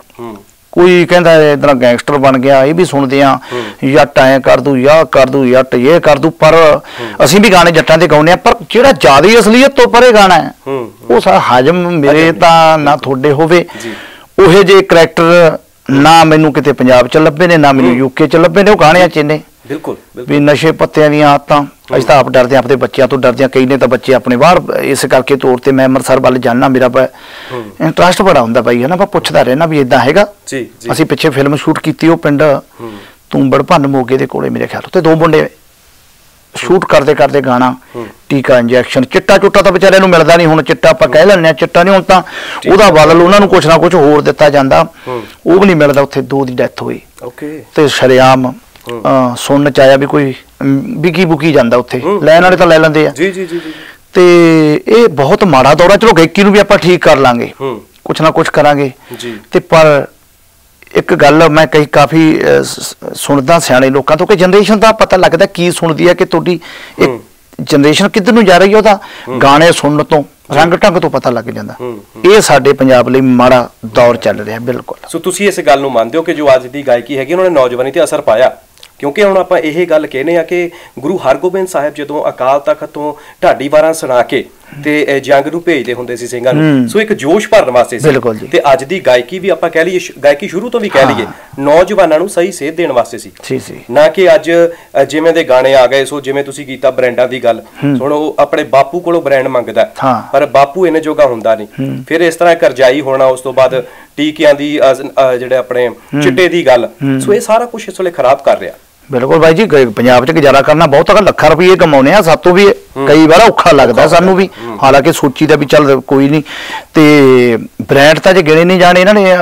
ਕੋਈ ਕਹਿੰਦਾ ਇਦਾਂ ਗੈਂਗਸਟਰ ਬਣ ਗਿਆ, ਇਹ ਵੀ ਸੁਣਦੇ ਆ, ਜੱਟ ਐਂ ਕਰ ਦੂ, ਯਾ ਕਰ ਦੂ, ਜੱਟ ਇਹ ਕਰ ਦੂ। ਪਰ ਅਸੀਂ ਵੀ ਗਾਣੇ ਜੱਟਾਂ ਦੇ ਗਾਉਂਦੇ ਆ, ਪਰ ਜਿਹੜਾ ਜ਼ਿਆਦਾ ਅਸਲੀਅਤ ਤੋਂ ਪਰੇ ਗਾਣਾ ਹੈ ਉਹ ਸਾਰਾ ਹਜਮ ਮੇਰੇ ਤਾਂ ਨਾ ਤੁਹਾਡੇ ਹੋਵੇ। ਉਹੇ ਜਿਹੇ ਕਰੈਕਟਰ ਨਾ ਮੈਨੂੰ ਕਿਤੇ ਪੰਜਾਬ 'ਚ ਲੱਭੇ ਨੇ, ਨਾ ਮੈਨੂੰ ਯੂਕੇ 'ਚ ਲੱਭੇ ਨੇ, ਉਹ ਗਾਣਿਆਂ 'ਚ ਨੇ। ਵੀ ਨਸ਼ੇ ਪੱਤਿਆਂ ਦੀਆਂ ਆਦਤਾਂ, ਅਸੀਂ ਤਾਂ ਆਪ ਡਰਦੇ ਹਾਂ, ਆਪਣੇ ਬੱਚਿਆਂ ਤੋਂ ਡਰਦੇ ਹਾਂ। ਕਈ ਨੇ ਤਾਂ ਬੱਚੇ ਆਪਣੇ ਬਾਹਰ ਇਸ ਕਰਕੇ ਤੌਰ ਤੇ ਮੈਂ ਅੰਮ੍ਰਿਤਸਰ ਵੱਲ ਜਾਣਾ, ਮੇਰਾ ਇੰਟਰਸਟ ਬੜਾ ਹੁੰਦਾ ਬਾਈ, ਹੈ ਨਾ। ਮੈਂ ਪੁੱਛਦਾ ਰਹਿਣਾ ਵੀ ਇਦਾਂ ਹੈਗਾ। ਅਸੀਂ ਪਿੱਛੇ ਫਿਲਮ ਸ਼ੂਟ ਕੀਤੀ, ਉਹ ਪਿੰਡ ਤੂੰਬੜ ਭੰਨ ਮੋਗੇ ਦੇ ਕੋਲੇ ਮੇਰੇ ਖਿਆਲ ਤੇ 2 ਮੁੰਡੇ ਸ਼ੂਟ ਕਰਦੇ ਗਾਣਾ, ਟੀਕਾ ਇੰਜੈਕਸ਼ਨ, ਚਿੱਟਾ ਚੁੱਟਾ ਤਾਂ ਵਿਚਾਰਿਆਂ ਨੂੰ ਮਿਲਦਾ ਨਹੀਂ। ਹੁਣ ਚਿੱਟਾ ਆਪਾਂ ਕਹਿ ਲੈਂਦੇ ਹਾਂ, ਚਿੱਟਾ ਨਹੀਂ, ਹੁਣ ਤਾਂ ਉਹਦਾ ਵੱਲ ਉਹਨਾਂ ਨੂੰ ਕੁਛ ਨਾ ਕੁਛ ਹੋਰ ਦਿੱਤਾ ਜਾਂਦਾ, ਉਹ ਵੀ ਨਹੀਂ ਮਿਲਦਾ। ਉੱਥੇ 2 ਦੀ ਡੈਥ ਹੋਈ ਤੇ ਸ਼ਰੇਆਮ ਸੁਣਨ ਚ ਆਇਆ ਵੀ ਕੋਈ ਵਿਕੀ ਬੁਕੀ ਜਾਂਦਾ, ਉੱਥੇ ਲੈਣ ਵਾਲੇ ਤਾਂ ਲੈ ਲੈਂਦੇ ਆ। ਤੇ ਇਹ ਬਹੁਤ ਮਾੜਾ ਦੌਰਾ। ਚਲੋ ਗਾਇਕੀ ਨੂੰ ਵੀ ਆਪਾਂ ਠੀਕ ਕਰ ਲਾਂਗੇ, ਕੁਛ ਨਾ ਕੁਛ ਕਰਾਂਗੇ ਤੇ, ਪਰ ਇੱਕ ਗੱਲ ਮੈਂ ਕਾਫੀ ਸੁਣਦਾ ਸਿਆਣੇ ਲੋਕਾਂ ਤੋਂ ਕਿ ਜਨਰੇਸ਼ਨ ਦਾ ਪਤਾ ਲੱਗਦਾ ਕੀ ਸੁਣਦੀ ਹੈ, ਕਿ ਤੁਹਾਡੀ ਇੱਕ ਜਨਰੇਸ਼ਨ ਕਿੱਧਰ ਨੂੰ ਜਾ ਰਹੀ ਹੈ। ਉਹਦਾ ਗਾਣੇ ਸੁਣਨ ਤੋਂ, ਰੰਗ ਢੰਗ ਤੋਂ ਪਤਾ ਲੱਗ ਜਾਂਦਾ। ਇਹ ਸਾਡੇ ਪੰਜਾਬ ਲਈ ਮਾੜਾ ਦੌਰ ਚੱਲ ਰਿਹਾ। ਬਿਲਕੁਲ। ਸੋ ਤੁਸੀਂ ਇਸ ਗੱਲ ਨੂੰ ਮੰਨਦੇ ਹੋ ਕਿ ਜੋ ਅੱਜ ਦੀ ਗਾਇਕੀ ਹੈਗੀ ਉਹਨਾਂ ਨੇ ਨੌਜਵਾਨੀ ਤੇ ਅਸਰ ਪਾਇਆ? ਕਿਉਂਕਿ ਹੁਣ ਆਪਾਂ ਇਹ ਗੱਲ ਕਹਿੰਦੇ ਆ ਕਿ ਗੁਰੂ ਹਰਗੋਬਿੰਦ ਸਾਹਿਬ ਜਦੋਂ ਅਕਾਲ ਤਖਤ ਤੋਂ ਢਾਡੀ ਵਾਰਾਂ ਸੁਣਾ ਕੇ ਤੇ ਜੰਗ ਨੂੰ ਭੇਜਦੇ ਹੁੰਦੇ ਸੀ ਸਿੰਘਾਂ ਨੂੰ, ਸੋ ਇੱਕ ਜੋਸ਼ ਭਰਨ ਵਾਸਤੇ ਸੀ। ਤੇ ਅੱਜ ਦੀ ਗਾਇਕੀ ਵੀ ਆਪਾਂ ਕਹਿ ਲਈਏ, ਗਾਇਕੀ ਸ਼ੁਰੂ ਤੋਂ ਵੀ ਕਹਿ ਲਈਏ, ਨੌਜਵਾਨਾਂ ਨੂੰ ਸਹੀ ਸੇਧ ਦੇਣ ਵਾਸਤੇ ਸੀ, ਨਾ ਕਿ ਅੱਜ ਜਿਵੇਂ ਦੇ ਗਾਣੇ ਆ ਗਏ। ਸੋ ਜਿਵੇਂ ਤੁਸੀਂ ਕੀਤਾ ਬ੍ਰਾਂਡਾਂ ਦੀ ਗੱਲ, ਹੁਣ ਉਹ ਆਪਣੇ ਬਾਪੂ ਕੋਲੋਂ ਬ੍ਰਾਂਡ ਮੰਗਦਾ, ਪਰ ਬਾਪੂ ਇਹਨੇ ਜੋਗਾ ਹੁੰਦਾ ਨਹੀਂ। ਫਿਰ ਇਸ ਤਰ੍ਹਾਂ ਕਰਜ਼ਾਈ ਹੋਣਾ, ਉਸ ਤੋਂ ਬਾਅਦ ਟੀਕਿਆਂ ਦੀ, ਜਿਹੜੇ ਆਪਣੇ ਚਿੱਟੇ ਦੀ ਗੱਲ। ਸੋ ਇਹ ਸਾਰਾ ਕੁਝ ਇਸ ਵੇਲੇ ਖਰਾਬ ਕਰ ਰਿਹਾ। ਬਿਲਕੁਲ ਬਾਈ ਜੀ, ਪੰਜਾਬ 'ਚ ਗੁਜ਼ਾਰਾ ਕਰਨਾ ਬਹੁਤ ਲੱਖਾਂ ਰੁਪਏ ਕਮਾਉਣੇ ਆ, ਸਾਤੋਂ ਵੀ ਕਈ ਵਾਰ ਔਖਾ ਲੱਗਦਾ ਸਾਨੂੰ ਵੀ। ਹਾਲਾਂਕਿ ਸੋਚੀ ਦਾ ਵੀ ਚੱਲ ਕੋਈ ਨਹੀਂ। ਤੇ ਬ੍ਰਾਂਡ ਤਾਂ ਜੇ ਗਿਣੇ ਨਹੀਂ ਜਾਣੇ, ਇਹਨਾਂ ਨੇ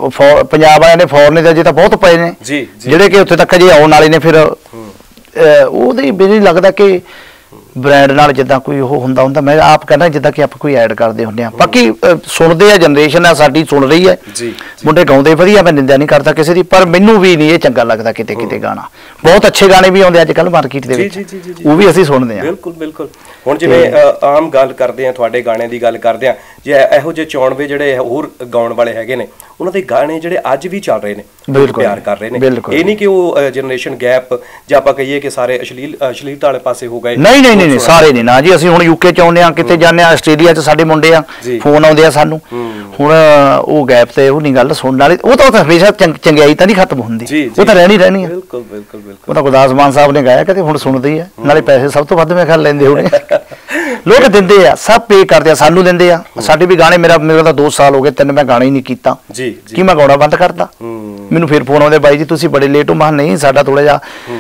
ਪੰਜਾਬ ਵਾਲਿਆਂ ਨੇ ਫੋਰਨ ਦੇ ਅਜੇ ਤਾਂ ਬਹੁਤ ਪਏ ਨੇ ਜਿਹੜੇ ਕਿ ਉੱਥੇ ਤੱਕ ਅਜੇ ਆਉਣ ਵਾਲੇ ਨੇ। ਫਿਰ ਉਹਦੇ ਮੈਨੂੰ ਲੱਗਦਾ ਕਿ ਬ੍ਰਾਂਡ ਨਾਲ ਜਿੱਦਾਂ ਕੋਈ ਉਹ ਹੁੰਦਾ ਮੈਂ ਆਪ ਕਹਿੰਦਾ ਜਿੱਦਾਂ ਕਿ ਆਪਾਂ ਕੋਈ ਐਡ ਕਰਦੇ ਹੁੰਦੇ ਆ ਬਾਕੀ ਸੁਣਦੇ ਆ ਜਨਰੇਸ਼ਨ ਆ ਸਾਡੀ ਸੁਣ ਰਹੀ ਹੈ ਮੁੰਡੇ ਗਾਉਂਦੇ ਵਧੀਆ ਮੈਂ ਨਿੰਦਿਆ ਨਹੀਂ ਕਰਦਾ ਕਿਸੇ ਦੀ ਪਰ ਮੈਨੂੰ ਵੀ ਨਹੀਂ ਇਹ ਚੰਗਾ ਲੱਗਦਾ ਕਿਤੇ ਗਾਣਾ ਬਹੁਤ ਅੱਛੇ ਗਾਣੇ ਵੀ ਆਉਂਦੇ ਅੱਜ ਕੱਲ ਮਾਰਕੀਟ ਦੇ ਵਿੱਚ ਉਹ ਵੀ ਅਸੀਂ ਸੁਣਦੇ ਆ ਬਿਲਕੁਲ ਹੁਣ ਜਿਵੇਂ ਆਮ ਗੱਲ ਕਰਦੇ ਆ ਤੁਹਾਡੇ ਗਾਣੇ ਦੀ ਗੱਲ ਕਰਦੇ ਆ ਜੇ ਇਹੋ ਜਿਹੇ ਚੌਣਵੇ ਜਿਹੜੇ ਹੋਰ ਗਾਉਣ ਵਾਲੇ ਹੈਗੇ ਨੇ ਉਹਨਾਂ ਦੇ ਗਾਣੇ ਜਿਹੜੇ ਅੱਜ ਵੀ ਚੱਲ ਰਹੇ ਨੇ ਪਿਆਰ ਕਰ ਰਹੇ ਨੇ ਇਹ ਨਹੀਂ ਕਿ ਉਹ ਜਨਰੇਸ਼ਨ ਗੈਪ ਜਾਂ ਆਪਾਂ ਕਹੀਏ ਕਿ ਸਾਰੇ ਅਸ਼ਲੀਲਤਾ ਵਾਲੇ ਪਾਸੇ ਹੋ ਗਏ ਨਹੀਂ ਸਾਰੇ ਨਹੀਂ ਨਾ ਜੀ ਅਸੀਂ ਹੁਣ ਯੂਕੇ ਚ ਆਉਂਦੇ ਆ ਕਿਤੇ ਜਾਂਦੇ ਆ ਆਸਟ੍ਰੇਲੀਆ ਚ ਸਾਡੇ ਮੁੰਡੇ ਆ ਫੋਨ ਆਉਂਦੇ ਆ ਸਾਨੂੰ ਹੁਣ ਉਹ ਗੈਪ ਤੇ ਉਹ ਨਹੀਂ ਗੱਲ ਸੁਣਨ ਵਾਲੀ ਉਹ ਤਾਂ ਹਮੇਸ਼ਾ ਚੰਗਿਆਈ ਤਾਂ ਨਹੀਂ ਖਤਮ ਹੁੰਦੀ ਉਹ ਤਾਂ ਰਹਿਣੀ ਹੈ ਬਿਲਕੁਲ ਉਹ ਤਾਂ ਗੁਰਦਾਸ ਮਾਨ ਸਾਹਿਬ ਨੇ ਗਾਇਆ ਕਦੇ ਹੁਣ ਸੁਣਦੇ ਹੀ ਆ ਨਾਲੇ ਪੈਸੇ ਸਭ ਤੋਂ ਵੱਧ ਮੈਂ ਖਾ ਲੈਂਦੇ ਹੋਣੇ ਲੋਕ ਦਿੰਦੇ ਆ ਸਭ ਪੇ ਕਰਦੇ ਆ ਸਾਨੂੰ ਦਿੰਦੇ ਆ ਸਾਡੇ ਵੀ ਗਾਣੇ ਮੇਰਾ ਤਾਂ 2 ਸਾਲ ਹੋ ਗਏ 3 ਮੈਂ ਗਾਣਾ ਹੀ ਨਹੀਂ ਕੀਤਾ ਕੀ ਮੈਂ ਗਾਉਣਾ ਬੰਦ ਕਰਤਾ ਮੈਨੂੰ ਫਿਰ ਫੋਨ ਆਉਂਦੇ ਬਾਈ ਜੀ ਤੁਸੀਂ ਬੜੇ ਲੇਟ ਹੋ ਮੈਂ ਨਹੀਂ ਸਾਡਾ ਥੋੜਾ ਜਿਹਾ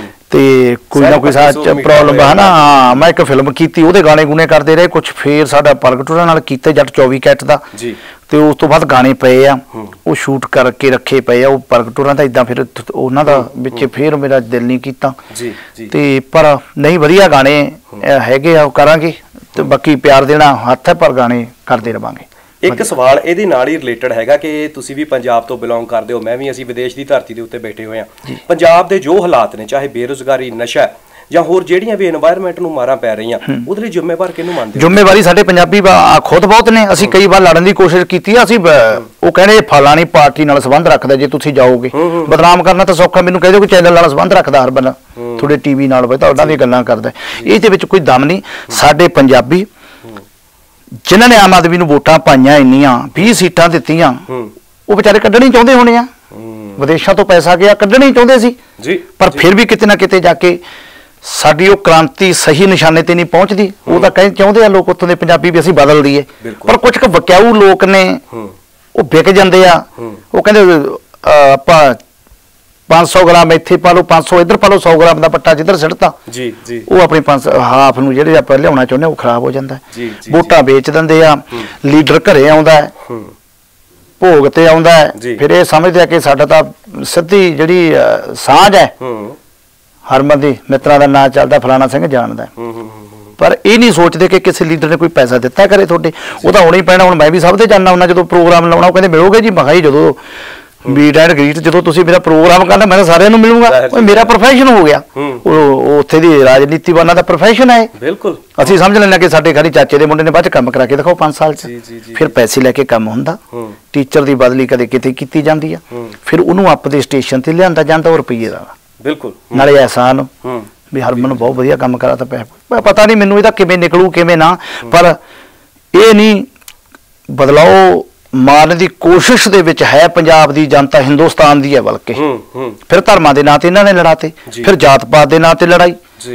ਤੇ ਕੋਈ ਨਾ ਕੋਈ ਸਾਚ ਪ੍ਰੋਬਲਮ ਹੈ ਨਾ ਮੈਂ ਇੱਕ ਫਿਲਮ ਕੀਤੀ ਉਹਦੇ ਗਾਣੇ ਗੁਣੇ ਕਰਦੇ ਰਹੇ ਕੁਝ ਫੇਰ ਸਾਡਾ ਪ੍ਰਗਟੂਰਾਂ ਨਾਲ ਕੀਤੇ ਜੱਟ 24 ਕੈਟ ਦਾ ਤੇ ਉਸ ਤੋਂ ਬਾਅਦ ਗਾਣੇ ਪਏ ਆ ਉਹ ਸ਼ੂਟ ਕਰਕੇ ਰੱਖੇ ਪਏ ਆ ਉਹ ਪ੍ਰਗਟੂਰਾਂ ਦਾ ਇਦਾਂ ਫਿਰ ਉਹਨਾਂ ਦਾ ਵਿੱਚ ਫੇਰ ਮੇਰਾ ਦਿਲ ਨਹੀਂ ਕੀਤਾ ਤੇ ਪਰ ਨਹੀਂ ਵਧੀਆ ਗਾਣੇ ਹੈਗੇ ਆ ਉਹ ਕਰਾਂਗੇ ਤੇ ਬਾਕੀ ਪਿਆਰ ਦੇਣਾ ਹੱਥ ਹੈ ਪਰ ਗਾਣੇ ਕਰਦੇ ਰਵਾਂਗੇ ਇੱਕ ਸਵਾਲ ਇਹਦੇ ਨਾਲ ਹੀ ਰਿਲੇਟਡ ਹੈਗਾ ਕਿ ਤੁਸੀਂ ਵੀ ਪੰਜਾਬ ਤੋਂ ਬਿਲੋਂਗ ਕਰਦੇ ਹੋ ਮੈਂ ਵੀ ਅਸੀਂ ਵਿਦੇਸ਼ ਦੀ ਧਰਤੀ ਦੇ ਉੱਤੇ ਬੈਠੇ ਹੋਏ ਆ ਪੰਜਾਬ ਦੇ ਜੋ ਹਾਲਾਤ ਨੇ ਚਾਹੇ ਬੇਰੁਜ਼ਗਾਰੀ ਨਸ਼ਾ ਜਾਂ ਹੋਰ ਜਿਹੜੀਆਂ ਵੀ এনवायरमेंट ਨੂੰ ਮਾਰਾਂ ਪੈ ਰਹੀਆਂ ਉਹਦੇ ਲਈ ਜ਼ਿੰਮੇਵਾਰ ਕਿਹਨੂੰ ਮੰਨਦੇ ਹੋ ਜ਼ਿੰਮੇਵਾਰੀ ਸਾਡੇ ਪੰਜਾਬੀ ਖੁਦ ਬਹੁਤ ਨੇ ਅਸੀਂ ਕਈ ਵਾਰ ਲੜਨ ਦੀ ਕੋਸ਼ਿਸ਼ ਕੀਤੀ ਅਸੀਂ ਉਹ ਕਹਿੰਦੇ ਫਲਾਣੀ ਪਾਰਟੀ ਨਾਲ ਸੰਬੰਧ ਰੱਖਦਾ ਜੇ ਤੁਸੀਂ ਜਾਓਗੇ ਬਦਨਾਮ ਕਰਨਾ ਤਾਂ ਸੌਖਾ ਮੈਨੂੰ ਕਹਿੰਦੇ ਕੋਈ ਚੈਨਲ ਨਾਲ ਸੰਬੰਧ ਰੱਖਦਾ ਹਰ ਬੰਦਾ ਤੁਹਾਡੇ ਟੀਵੀ ਨਾਲ ਹੋਵੇ ਤਾਂ ਉਹਨਾਂ ਦੀ ਗੱਲਾਂ ਕਰਦਾ ਇਹ ਦੇ ਵਿੱਚ ਕੋਈ ਦਮ ਨਹੀਂ ਸਾਡੇ ਪੰਜਾਬੀ ਜਿਨ੍ਹਾਂ ਨੇ ਆਮ ਆਦਮੀ ਨੂੰ ਵੋਟਾਂ ਪਾਈਆਂ ਇੰਨੀਆਂ 20 ਸੀਟਾਂ ਦਿੱਤੀਆਂ ਉਹ ਵਿਚਾਰੇ ਕੱਢਣੀ ਚਾਹੁੰਦੇ ਹੋਣੇ ਆ ਵਿਦੇਸ਼ਾਂ ਤੋਂ ਪੈਸਾ ਗਿਆ ਕੱਢਣੀ ਚਾਹੁੰਦੇ ਸੀ ਪਰ ਫਿਰ ਵੀ ਕਿਤੇ ਨਾ ਕਿਤੇ ਜਾ ਕੇ ਸਾਡੀ ਉਹ ਕ੍ਰਾਂਤੀ ਸਹੀ ਨਿਸ਼ਾਨੇ ਤੇ ਨਹੀਂ ਪਹੁੰਚਦੀ ਉਹ ਤਾਂ ਕਹਿੰਦੇ ਚਾਹੁੰਦੇ ਆ ਲੋਕ ਉੱਥੋਂ ਦੇ ਪੰਜਾਬੀ ਵੀ ਅਸੀਂ ਬਦਲ ਦਈਏ ਪਰ ਕੁਝ ਕੁ ਵਕਿਆਊ ਲੋਕ ਨੇ ਉਹ ਵਿਕ ਜਾਂਦੇ ਆ ਉਹ ਕਹਿੰਦੇ ਆਪਾਂ 500 ਗ੍ਰਾਮ ਇੱਥੇ ਪਾ ਲਓ 500 ਇੱਧਰ ਪਾ ਲਓ 100 ਗ੍ਰਾਮ ਦਾ ਪੱਟਾ ਜਿੱਧਰ ਸਿੱਟਤਾ ਉਹ ਆਪਣੀ 5 ਹਾਫ ਨੂੰ ਜਿਹੜੇ ਆਪਾਂ ਲਿਆਉਣਾ ਚਾਹੁੰਦੇ ਉਹ ਖਰਾਬ ਹੋ ਜਾਂਦਾ ਵੋਟਾਂ ਵੇਚ ਦਿੰਦੇ ਆ ਲੀਡਰ ਘਰੇ ਆਉਂਦਾ ਭੋਗ ਤੇ ਆਉਂਦਾ ਫਿਰ ਇਹ ਸਮਝਦੇ ਆ ਕਿ ਸਾਡਾ ਤਾਂ ਸਿੱਧੀ ਜਿਹੜੀ ਸਾਂਝ ਹੈ ਹਰਮਨ ਦੀ ਮਿੱਤਰਾਂ ਦਾ ਨਾਂ ਚੱਲਦਾ ਫਲਾਣਾ ਸਿੰਘ ਜਾਣਦਾ ਪਰ ਇਹ ਨਹੀਂ ਸੋਚਦੇ ਕਿ ਕਿਸੇ ਲੀਡਰ ਨੇ ਕੋਈ ਪੈਸਾ ਦਿੱਤਾ ਕਰੇ ਤੁਹਾਡੇ ਉਹ ਤਾਂ ਹੋਣਾ ਹੀ ਪੈਣਾ ਹੁਣ ਮੈਂ ਵੀ ਸਭ ਤੇ ਜਾਣਦਾ ਹੁੰਦਾ ਜਦੋਂ ਪ੍ਰੋਗਰਾਮ ਲਾਉਣਾ ਉਹ ਕਹਿੰਦੇ ਮਿਲੋਗੇ ਜੀ ਮੈਂ ਜਦੋਂ ਮੀਟ ਐਂਡ ਗ੍ਰੀਟ ਜਦੋਂ ਤੁਸੀਂ ਮੇਰਾ ਪ੍ਰੋਗਰਾਮ ਕਰਨਾ ਮੈਂ ਤਾਂ ਸਾਰਿਆਂ ਨੂੰ ਮਿਲੂੰਗਾ ਮੇਰਾ ਪ੍ਰੋਫੈਸ਼ਨ ਹੋ ਗਿਆ ਉਹ ਉੱਥੇ ਦੀ ਰਾਜਨੀਤੀ ਵਾਲਾ ਦਾ ਪ੍ਰੋਫੈਸ਼ਨ ਹੈ ਬਿਲਕੁਲ ਅਸੀਂ ਸਮਝ ਲੈਂਦੇ ਕਿ ਸਾਡੇ ਘਰੇ ਚਾਚੇ ਦੇ ਮੁੰਡੇ ਨੇ ਬਾਅਦ ਚ ਕੰਮ ਕਰਾ ਕੇ ਦਿਖਾਓ 5 ਸਾਲ ਚ ਫਿਰ ਪੈਸੇ ਲੈ ਕੇ ਕੰਮ ਹੁੰਦਾ ਟੀਚਰ ਦੀ ਬਦਲੀ ਕਦੇ ਕਿਤੇ ਕੀਤੀ ਜਾਂਦੀ ਆ ਫਿਰ ਉਹਨੂੰ ਆਪ ਦੇ ਸਟੇਸ਼ਨ ਤੇ ਲਿਆਂਦਾ ਜਾਂਦਾ ਉਹ ਰੁਪਈਏ ਦਾ ਬਿਲਕੁਲ ਨਾਲੇ ਐਹਸਾਨ ਵੀ ਹਰਮਨ ਬਹੁਤ ਵਧੀਆ ਕੰਮ ਕਰਾ ਤਾਂ ਪਤਾ ਨਹੀਂ ਮੈਨੂੰ ਇਹਦਾ ਕਿਵੇਂ ਨਿਕਲੂ ਕਿਵੇਂ ਨਾ ਪਰ ਇਹ ਨਹੀਂ ਬਦਲਾਓ ਮਾਰਨ ਦੀ ਕੋਸ਼ਿਸ਼ ਦੇ ਵਿੱਚ ਹੈ ਪੰਜਾਬ ਦੀ ਜਨਤਾ ਹਿੰਦੁਸਤਾਨ ਦੀ ਹੈ ਬਲਕਿ ਫਿਰ ਧਰਮਾਂ ਦੇ ਨਾਂ ਤੇ ਇਹਨਾਂ ਨੇ ਲੜਾਤੇ ਫਿਰ ਜਾਤ ਪਾਤ ਦੇ ਨਾਂ ਤੇ ਲੜਾਈ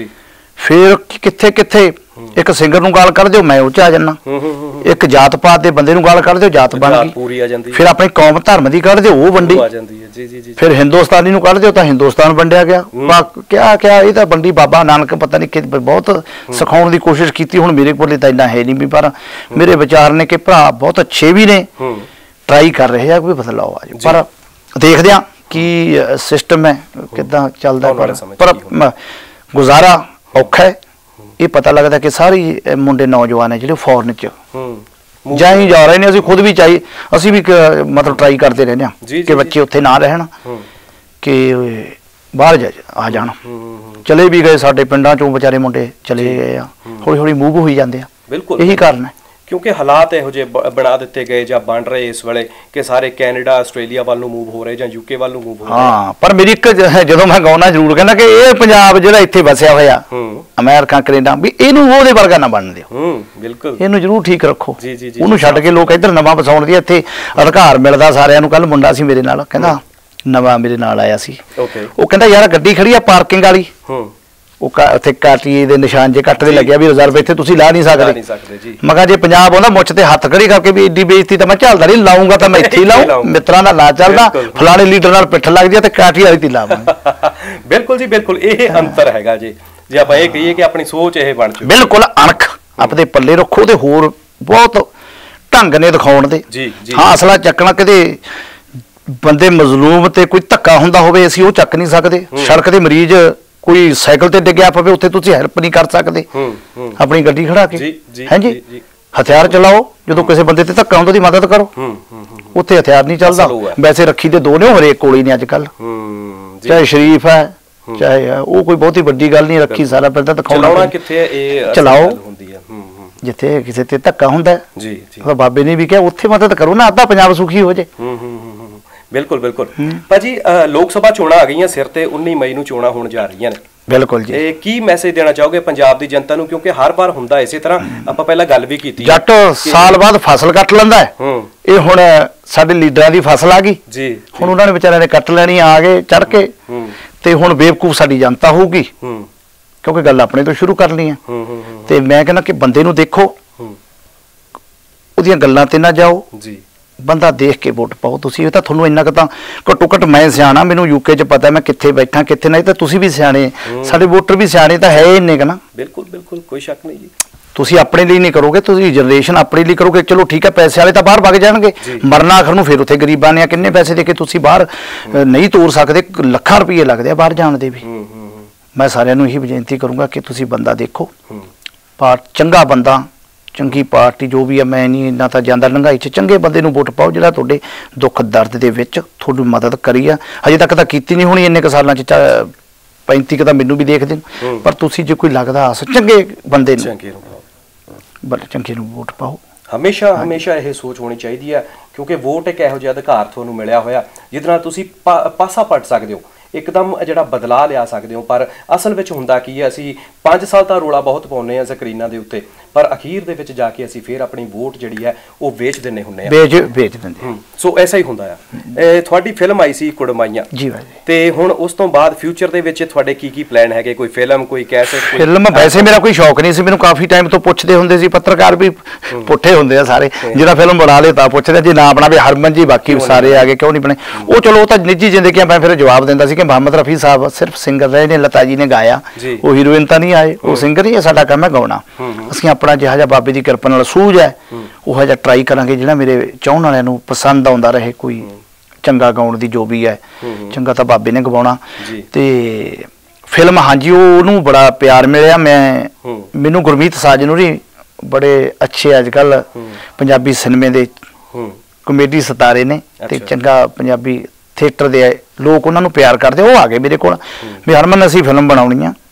ਫਿਰ ਕਿੱਥੇ ਕਿੱਥੇ ਇੱਕ ਸਿੰਗਰ ਨੂੰ ਗਾਲ ਕੱਢ ਦਿਓ ਮੈਂ ਉਹ ਚ ਆ ਜਾਣਾ ਇੱਕ ਜਾਤ ਪਾਤ ਦੇ ਬੰਦੇ ਨੂੰ ਗਾਲ ਕੱਢ ਦਿਓ ਜਾਤ ਬਣ ਗਈ ਫਿਰ ਆਪਣੀ ਕੌਮ ਧਰਮ ਦੀ ਕੱਢ ਦਿਓ ਉਹ ਵੰਡੀ ਫਿਰ ਹਿੰਦੁਸਤਾਨੀ ਨੂੰ ਕੱਢ ਦਿਓ ਤਾਂ ਹਿੰਦੁਸਤਾਨ ਵੰਡਿਆ ਗਿਆ ਕਿਆ ਇਹ ਤਾਂ ਵੰਡੀ ਬਾਬਾ ਨਾਨਕ ਪਤਾ ਨਹੀਂ ਬਹੁਤ ਸਿਖਾਉਣ ਦੀ ਕੋਸ਼ਿਸ਼ ਕੀਤੀ ਹੁਣ ਮੇਰੇ ਕੋਲ ਤਾਂ ਇੰਨਾ ਹੈ ਨਹੀਂ ਵੀ ਪਰ ਮੇਰੇ ਵਿਚਾਰ ਨੇ ਕਿ ਭਰਾ ਬਹੁਤ ਅੱਛੇ ਵੀ ਨੇ ਟਰਾਈ ਕਰ ਰਹੇ ਆ ਕੋਈ ਬਦਲਾਅ ਆ ਜਾਏ ਪਰ ਦੇਖਦੇ ਆ ਕੀ ਸਿਸਟਮ ਹੈ ਕਿੱਦਾਂ ਚੱਲਦਾ ਪਰ ਗੁਜ਼ਾਰਾ ਔਖਾ ਹੈ ਇਹ ਪਤਾ ਲੱਗਦਾ ਕਿ ਸਾਰੇ ਮੁੰਡੇ ਨੌਜਵਾਨ ਹੈ ਜਿਹੜੇ ਫੋਰਨ ਚ ਜਾਂ ਹੀ ਜਾ ਰਹੇ ਨੇ ਅਸੀਂ ਖੁਦ ਵੀ ਚਾਹੀ ਅਸੀਂ ਵੀ ਮਤਲਬ ਟਰਾਈ ਕਰਦੇ ਰਹਿੰਦੇ ਆ ਕਿ ਬੱਚੇ ਉੱਥੇ ਨਾ ਰਹਿਣ ਕਿ ਬਾਹਰ ਆ ਜਾਣ ਚਲੇ ਵੀ ਗਏ ਸਾਡੇ ਪਿੰਡਾਂ ਚੋਂ ਵਿਚਾਰੇ ਮੁੰਡੇ ਚਲੇ ਗਏ ਆ ਹੌਲੀ ਹੌਲੀ ਮੂਵ ਹੋਈ ਜਾਂਦੇ ਆ ਇਹੀ ਕਾਰਨ ਹੈ ਕਿਉਂਕਿ ਹਾਲਾਤ ਇਹੋ ਜਿਹੇ ਬਣਾ ਦਿੱਤੇ ਗਏ ਜਾਂ ਬਣ ਰਹੇ ਇਸ ਵੇਲੇ ਕਿ ਸਾਰੇ ਕੈਨੇਡਾ ਆਸਟ੍ਰੇਲੀਆ ਵੱਲ ਨੂੰ ਮੂਵ ਹੋ ਰਹੇ ਜਾਂ ਯੂਕੇ ਵੱਲ ਨੂੰ ਮੂਵ ਹੋ ਰਹੇ ਹਾਂ ਪਰ ਮੇਰੀ ਇੱਕ ਜਦੋਂ ਮੈਂ ਗਾਉਣਾ ਜ਼ਰੂਰ ਕਹਿੰਦਾ ਕਿ ਇਹ ਪੰਜਾਬ ਜਿਹੜਾ ਇੱਥੇ ਵਸਿਆ ਹੋਇਆ ਅਮਰੀਕਾ ਕੈਨੇਡਾ ਵੀ ਇਹਨੂੰ ਉਹਦੇ ਵਰਗਾ ਨਾ ਬਣ ਦਿਓ ਬਿਲਕੁਲ ਇਹਨੂੰ ਜ਼ਰੂਰ ਠੀਕ ਰੱਖੋ ਉਹਨੂੰ ਛੱਡ ਕੇ ਲੋਕ ਇੱਧਰ ਨਵਾਂ ਵਸਾਉਣ ਦੀ ਇੱਥੇ ਅਧਿਕਾਰ ਮਿਲਦਾ ਸਾਰਿਆਂ ਨੂੰ ਕੱਲ ਮੁੰਡਾ ਸੀ ਮੇਰੇ ਨਾਲ ਕਹਿੰਦਾ ਨਵਾਂ ਮੇਰੇ ਨਾਲ ਆਇਆ ਸੀ ਉਹ ਕਹਿੰਦਾ ਯਾਰ ਗੱਡੀ ਖੜੀ ਆ ਪਾਰਕਿੰਗ ਵਾਲੀ ਉਹ ਉੱਥੇ ਕਾਟੀਏ ਦੇ ਨਿਸ਼ਾਨ ਜੇ ਕੱਟ ਦੇ ਲੱਗਿਆ ਵੀ ਰਿਜ਼ਰਵ ਇੱਥੇ ਤੁਸੀਂ ਲਾ ਨਹੀਂ ਸਕਦੇ ਮੈਂ ਕਿਹਾ ਜੇ ਪੰਜਾਬ ਆਉਂਦਾ ਮੁੱਛ ਤੇ ਹੱਥ ਖੜੀ ਕਰਕੇ ਵੀ ਏਡੀ ਬੇਇੱਜ਼ਤੀ ਤਾਂ ਮੈਂ ਝੱਲਦਾ ਨਹੀਂ ਲਾਉਂਗਾ ਤਾਂ ਮੈਂ ਇੱਥੇ ਹੀ ਲਾਉਂ ਮਿੱਤਰਾਂ ਦਾ ਨਾਂ ਚੱਲਦਾ ਫਲਾਣੇ ਲੀਡਰ ਨਾਲ ਪਿੱਠ ਲੱਗਦੀ ਆ ਤੇ ਕਾਟੀ ਵਾਲੀ ਤੇ ਲਾਵਾਂ ਬਿਲਕੁਲ ਜੀ ਬਿਲਕੁਲ ਇਹ ਅੰਤਰ ਹੈਗਾ ਜੀ ਜੇ ਆਪਾਂ ਇਹ ਕਹੀਏ ਕਿ ਆਪਣੀ ਸੋਚ ਇਹ ਬਣ ਚੁੱਕੀ ਬਿਲਕੁਲ ਅਣਖ ਆਪਣੇ ਪੱਲੇ ਰੱਖੋ ਤੇ ਹੋਰ ਬਹੁਤ ਢੰਗ ਨੇ ਦਿਖਾਉਣ ਦੇ ਹਾਂ ਅਸਲਾ ਚੱਕਣਾ ਕਿਤੇ ਬੰਦੇ ਮਜ਼ਲੂਮ ਤੇ ਕੋਈ ਧੱਕਾ ਹੁੰਦਾ ਹੋਵੇ ਅਸੀਂ ਉਹ ਚੱਕ ਨਹੀਂ ਸਕਦੇ ਸੜਕ ਦੇ ਮਰੀਜ਼ ਕੋਈ ਸਾਈਕਲ ਤੇ ਡਿੱਗਿਆ ਪਵੇ ਉੱਥੇ ਤੁਸੀਂ ਹੈਲਪ ਨਹੀਂ ਕਰ ਸਕਦੇ ਆਪਣੀ ਗੱਡੀ ਖੜਾ ਕੇ ਹਾਂਜੀ ਹਥਿਆਰ ਚਲਾਓ ਜਦੋਂ ਕਿਸੇ ਬੰਦੇ ਤੇ ਧੱਕਾ ਹੁੰਦਾ ਉਹਦੀ ਮਦਦ ਕਰੋ ਉੱਥੇ ਹਥਿਆਰ ਨਹੀਂ ਚੱਲਦਾ ਵੈਸੇ ਰੱਖੀ ਤੇ ਦੋ ਨੇ ਹਰੇਕ ਕੋਲ ਹੀ ਨੇ ਅੱਜ ਕੱਲ ਚਾਹੇ ਸ਼ਰੀਫ ਹੈ ਚਾਹੇ ਉਹ ਕੋਈ ਬਹੁਤੀ ਵੱਡੀ ਗੱਲ ਨਹੀਂ ਰੱਖੀ ਸਾਰਾ ਪਿੰਡ ਦਿਖਾਉਣਾ ਕਿੱਥੇ ਇਹ ਚਲਾਓ ਹੁੰਦੀ ਹੈ ਜਿੱਥੇ ਕਿਸੇ ਤੇ ਧੱਕਾ ਹੁੰਦਾ ਜੀ ਜੀ ਬਾਬੇ ਨੇ ਵੀ ਕਿਹਾ ਉੱਥੇ ਮਦਦ ਕਰੋ ਨਾ ਅੱਧਾ ਪੰਜਾਬ ਸੁਖੀ ਹੋ ਜੇ ਬਿਲਕੁਲ ਬਿਲਕੁਲ ਭਾਜੀ ਲੋਕ ਸਭਾ ਚੋਣਾਂ ਆ ਗਈਆਂ ਸਿਰ ਤੇ 19 ਮਈ ਨੂੰ ਚੋਣਾਂ ਹੋਣ ਜਾ ਰਹੀਆਂ ਨੇ ਬਿਲਕੁਲ ਜੀ ਇਹ ਕੀ ਮੈਸੇਜ ਦੇਣਾ ਚਾਹੋਗੇ ਪੰਜਾਬ ਦੀ ਜਨਤਾ ਨੂੰ ਕਿਉਂਕਿ ਹਰ ਵਾਰ ਹੁੰਦਾ ਇਸੇ ਤਰ੍ਹਾਂ ਆਪਾਂ ਪਹਿਲਾਂ ਗੱਲ ਵੀ ਕੀਤੀ ਜੱਟ ਸਾਲ ਬਾਅਦ ਫਸਲ ਕੱਟ ਲੈਂਦਾ ਇਹ ਹੁਣ ਸਾਡੇ ਲੀਡਰਾਂ ਦੀ ਫਸਲ ਆ ਗਈ ਜੀ ਹੁਣ ਉਹਨਾਂ ਨੇ ਵਿਚਾਰਿਆਂ ਨੇ ਕੱਟ ਲੈਣੀ ਆ ਗਏ ਚੜ ਕੇ ਤੇ ਹੁਣ ਬੇਵਕੂਫ ਸਾਡੀ ਜਨਤਾ ਹੋਊਗੀ ਕਿਉਂਕਿ ਗੱਲ ਆਪਣੇ ਤੋਂ ਸ਼ੁਰੂ ਕਰਨੀ ਹੈ ਤੇ ਮੈਂ ਕਹਿੰਦਾ ਕਿ ਬੰਦੇ ਨੂੰ ਦੇਖੋ ਉਹਦੀਆਂ ਗੱਲਾਂ ਤੇ ਨਾ ਜਾਓ ਜੀ ਬੰਦਾ ਦੇਖ ਕੇ ਵੋਟ ਪਾਓ ਤੁਸੀਂ ਇਹ ਤਾਂ ਤੁਹਾਨੂੰ ਇੰਨਾ ਕੁ ਤਾਂ ਘੱਟੋ ਘੱਟ ਮੈਂ ਸਿਆਣਾ ਮੈਨੂੰ ਯੂਕੇ 'ਚ ਪਤਾ ਮੈਂ ਕਿੱਥੇ ਬੈਠਾ ਕਿੱਥੇ ਨਹੀਂ ਤਾਂ ਤੁਸੀਂ ਵੀ ਸਿਆਣੇ ਸਾਡੇ ਵੋਟਰ ਵੀ ਸਿਆਣੇ ਤਾਂ ਹੈ ਇੰਨੇ ਕੁ ਨਾ ਬਿਲਕੁਲ ਬਿਲਕੁਲ ਕੋਈ ਸ਼ੱਕ ਨਹੀਂ ਜੀ ਤੁਸੀਂ ਆਪਣੇ ਲਈ ਨਹੀਂ ਕਰੋਗੇ ਤੁਸੀਂ ਜਨਰੇਸ਼ਨ ਆਪਣੇ ਲਈ ਕਰੋਗੇ ਚਲੋ ਠੀਕ ਹੈ ਪੈਸੇ ਵਾਲੇ ਤਾਂ ਬਾਹਰ ਵਗ ਜਾਣਗੇ ਮਰਨਾ ਆਖਰ ਨੂੰ ਫਿਰ ਉੱਥੇ ਗਰੀਬਾਂ ਨੇ ਕਿੰਨੇ ਪੈਸੇ ਦੇ ਕੇ ਤੁਸੀਂ ਬਾਹਰ ਨਹੀਂ ਤੋਰ ਸਕਦੇ ਲੱਖਾਂ ਰੁਪਏ ਲੱਗਦੇ ਆ ਬਾਹਰ ਜਾਣ ਦੇ ਵੀ ਮੈਂ ਸਾਰਿਆਂ ਨੂੰ ਇਹੀ ਬੇਨਤੀ ਕਰੂੰਗਾ ਕਿ ਤੁਸੀਂ ਬੰਦਾ ਦੇਖੋ ਚੰਗਾ ਬੰਦਾ ਚੰਗੀ ਪਾਰਟੀ ਜੋ ਵੀ ਹੈ ਮੈਂ ਨਹੀਂ ਇੰਨਾ ਤਾਂ ਜਾਂਦਾ ਲੰਘਾਈ 'ਚ ਚੰਗੇ ਬੰਦੇ ਨੂੰ ਵੋਟ ਪਾਓ ਜਿਹੜਾ ਤੁਹਾਡੇ ਦੁੱਖ ਦਰਦ ਦੇ ਵਿੱਚ ਤੁਹਾਨੂੰ ਮਦਦ ਕਰੀ ਆ ਹਜੇ ਤੱਕ ਤਾਂ ਕੀਤੀ ਨਹੀਂ ਹੋਣੀ ਇੰਨੇ ਕੁ ਸਾਲਾਂ 'ਚ 35 ਕੁ ਤਾਂ ਮੈਨੂੰ ਵੀ ਦੇਖਦੇ ਪਰ ਤੁਸੀਂ ਜੇ ਕੋਈ ਲੱਗਦਾ ਆਸ ਚੰਗੇ ਬੰਦੇ ਨੂੰ ਚੰਗੇ ਨੂੰ ਵੋਟ ਪਾਓ ਹਮੇਸ਼ਾ ਹਮੇਸ਼ਾ ਇਹ ਸੋਚ ਹੋਣੀ ਚਾਹੀਦੀ ਹੈ ਕਿਉਂਕਿ ਵੋਟ ਇੱਕ ਇਹੋ ਜਿਹਾ ਅਧਿਕਾਰ ਤੁਹਾਨੂੰ ਮਿਲਿਆ ਹੋਇਆ ਜਿਹਦੇ ਨਾਲ ਤੁਸੀਂ ਪਾਸਾ ਪਲਟ ਸਕਦੇ ਹੋ ਇੱਕਦਮ ਜਿਹੜਾ ਬਦਲਾਅ ਲਿਆ ਸਕਦੇ ਹੋ ਪਰ ਅਸਲ ਵਿੱਚ ਹੁੰਦਾ ਕੀ ਹੈ ਅਸੀਂ 5 ਸਾਲ ਤਾਂ ਰੋਲਾ ਬਹੁਤ ਪਾਉਂਦੇ ਆ ਸਕਰੀਨਾਂ ਦੇ ਉੱਤੇ ਪਰ ਅਖੀਰ ਦੇ ਵਿੱਚ ਜਾ ਕੇ ਅਸੀਂ ਫਿਰ ਆਪਣੀ ਵੋਟ ਜਿਹੜੀ ਹੈ ਉਹ ਵੇਚ ਦਿੰਨੇ ਹੁੰਦੇ ਆ ਵੇਚ ਦਿੰਦੇ ਸੋ ਐਸਾ ਹੀ ਹੁੰਦਾ ਆ ਤੁਹਾਡੀ ਫਿਲਮ ਆਈ ਸੀ ਕੁੜਮਾਈਆਂ ਜੀ ਭਾਈ ਤੇ ਹੁਣ ਉਸ ਤੋਂ ਬਾਅਦ ਫਿਊਚਰ ਦੇ ਵਿੱਚ ਤੁਹਾਡੇ ਕੀ ਪਲਾਨ ਹੈਗੇ ਕੋਈ ਫਿਲਮ ਕੋਈ ਕੈਸੇਟ ਫਿਲਮ ਵੈਸੇ ਮੇਰਾ ਕੋਈ ਸ਼ੌਕ ਨਹੀਂ ਸੀ ਮੈਨੂੰ ਕਾਫੀ ਟਾਈਮ ਤੋਂ ਪੁੱਛਦੇ ਹੁੰਦੇ ਸੀ ਪੱਤਰਕਾਰ ਵੀ ਪੁੱਠੇ ਹੁੰਦੇ ਆ ਸਾਰੇ ਜਿਹੜਾ ਫਿਲਮ ਬਣਾ ਲੇ ਤਾਂ ਪੁੱਛਦੇ ਜੇ ਨਾ ਬਣਾਵੇ ਹਰਮਨ ਜੀ ਬਾਕੀ ਸਾਰੇ ਆ ਗਏ ਕਿਉਂ ਨਹੀਂ ਬਣੇ ਉਹ ਚਲੋ ਉਹ ਤਾਂ ਨਿੱਜੀ ਜ਼ਿੰਦਗੀ ਮੈਂ ਫਿਰ ਜਵਾਬ ਦਿੰਦਾ ਸੀ ਕਿ ਮੁਹੰਮਦ ਰਫੀ ਸਾਹਿਬ ਸਿਰਫ ਸਿੰਗਰ ਰਹੇ ਨੇ ਲਤਾ ਜੀ ਨੇ ਗਾਇਆ ਉਹ ਹੀਰੋਇਨ ਤਾਂ ਨਹੀਂ ਆਏ ਉਹ ਸਿੰਗਰ ਹੀ ਹੈ ਸਾਡਾ ਕੰਮ ਹੈ ਗਾਉਣਾ ਅਸੀਂ ਆਪਣਾ ਜਿਹਾ ਜਿਹਾ ਬਾਬੇ ਦੀ ਕਿਰਪਾ ਨਾਲ ਸੂਝ ਹੈ ਉਹ ਜਿਹਾ ਟਰਾਈ ਕਰਾਂਗੇ ਜਿਹੜਾ ਮੇਰੇ ਚਾਹਣ ਵਾਲਿਆਂ ਨੂੰ ਪਸੰਦ ਆਉਂਦਾ ਰਹੇ ਕੋਈ ਚੰਗਾ ਗਾਉਣ ਦੀ ਜੋ ਵੀ ਹੈ ਚੰਗਾ ਤਾਂ ਬਾਬੇ ਨੇ ਗਵਾਉਣਾ ਤੇ ਫਿਲਮ ਹਾਂਜੀ ਉਹਨੂੰ ਬੜਾ ਪਿਆਰ ਮਿਲਿਆ ਮੈਨੂੰ ਗੁਰਮੀਤ ਸਾਜਨੂਰੀ ਬੜੇ ਅੱਛੇ ਅੱਜ ਕੱਲ ਪੰਜਾਬੀ ਸਿਨੇਮੇ ਦੇ ਕਮੇਡੀ ਸਿਤਾਰੇ ਨੇ ਤੇ ਚੰਗਾ ਪੰਜਾਬੀ ਥੀਏਟਰ ਦੇ ਲੋਕ ਉਹਨਾਂ ਨੂੰ ਪਿਆਰ ਕਰਦੇ ਉਹ ਆ ਗਏ ਮੇਰੇ ਕੋਲ ਵੀ ਹਰਮਨ ਅਸੀਂ ਫਿਲਮ ਬਣਾਉਣੀ ਆ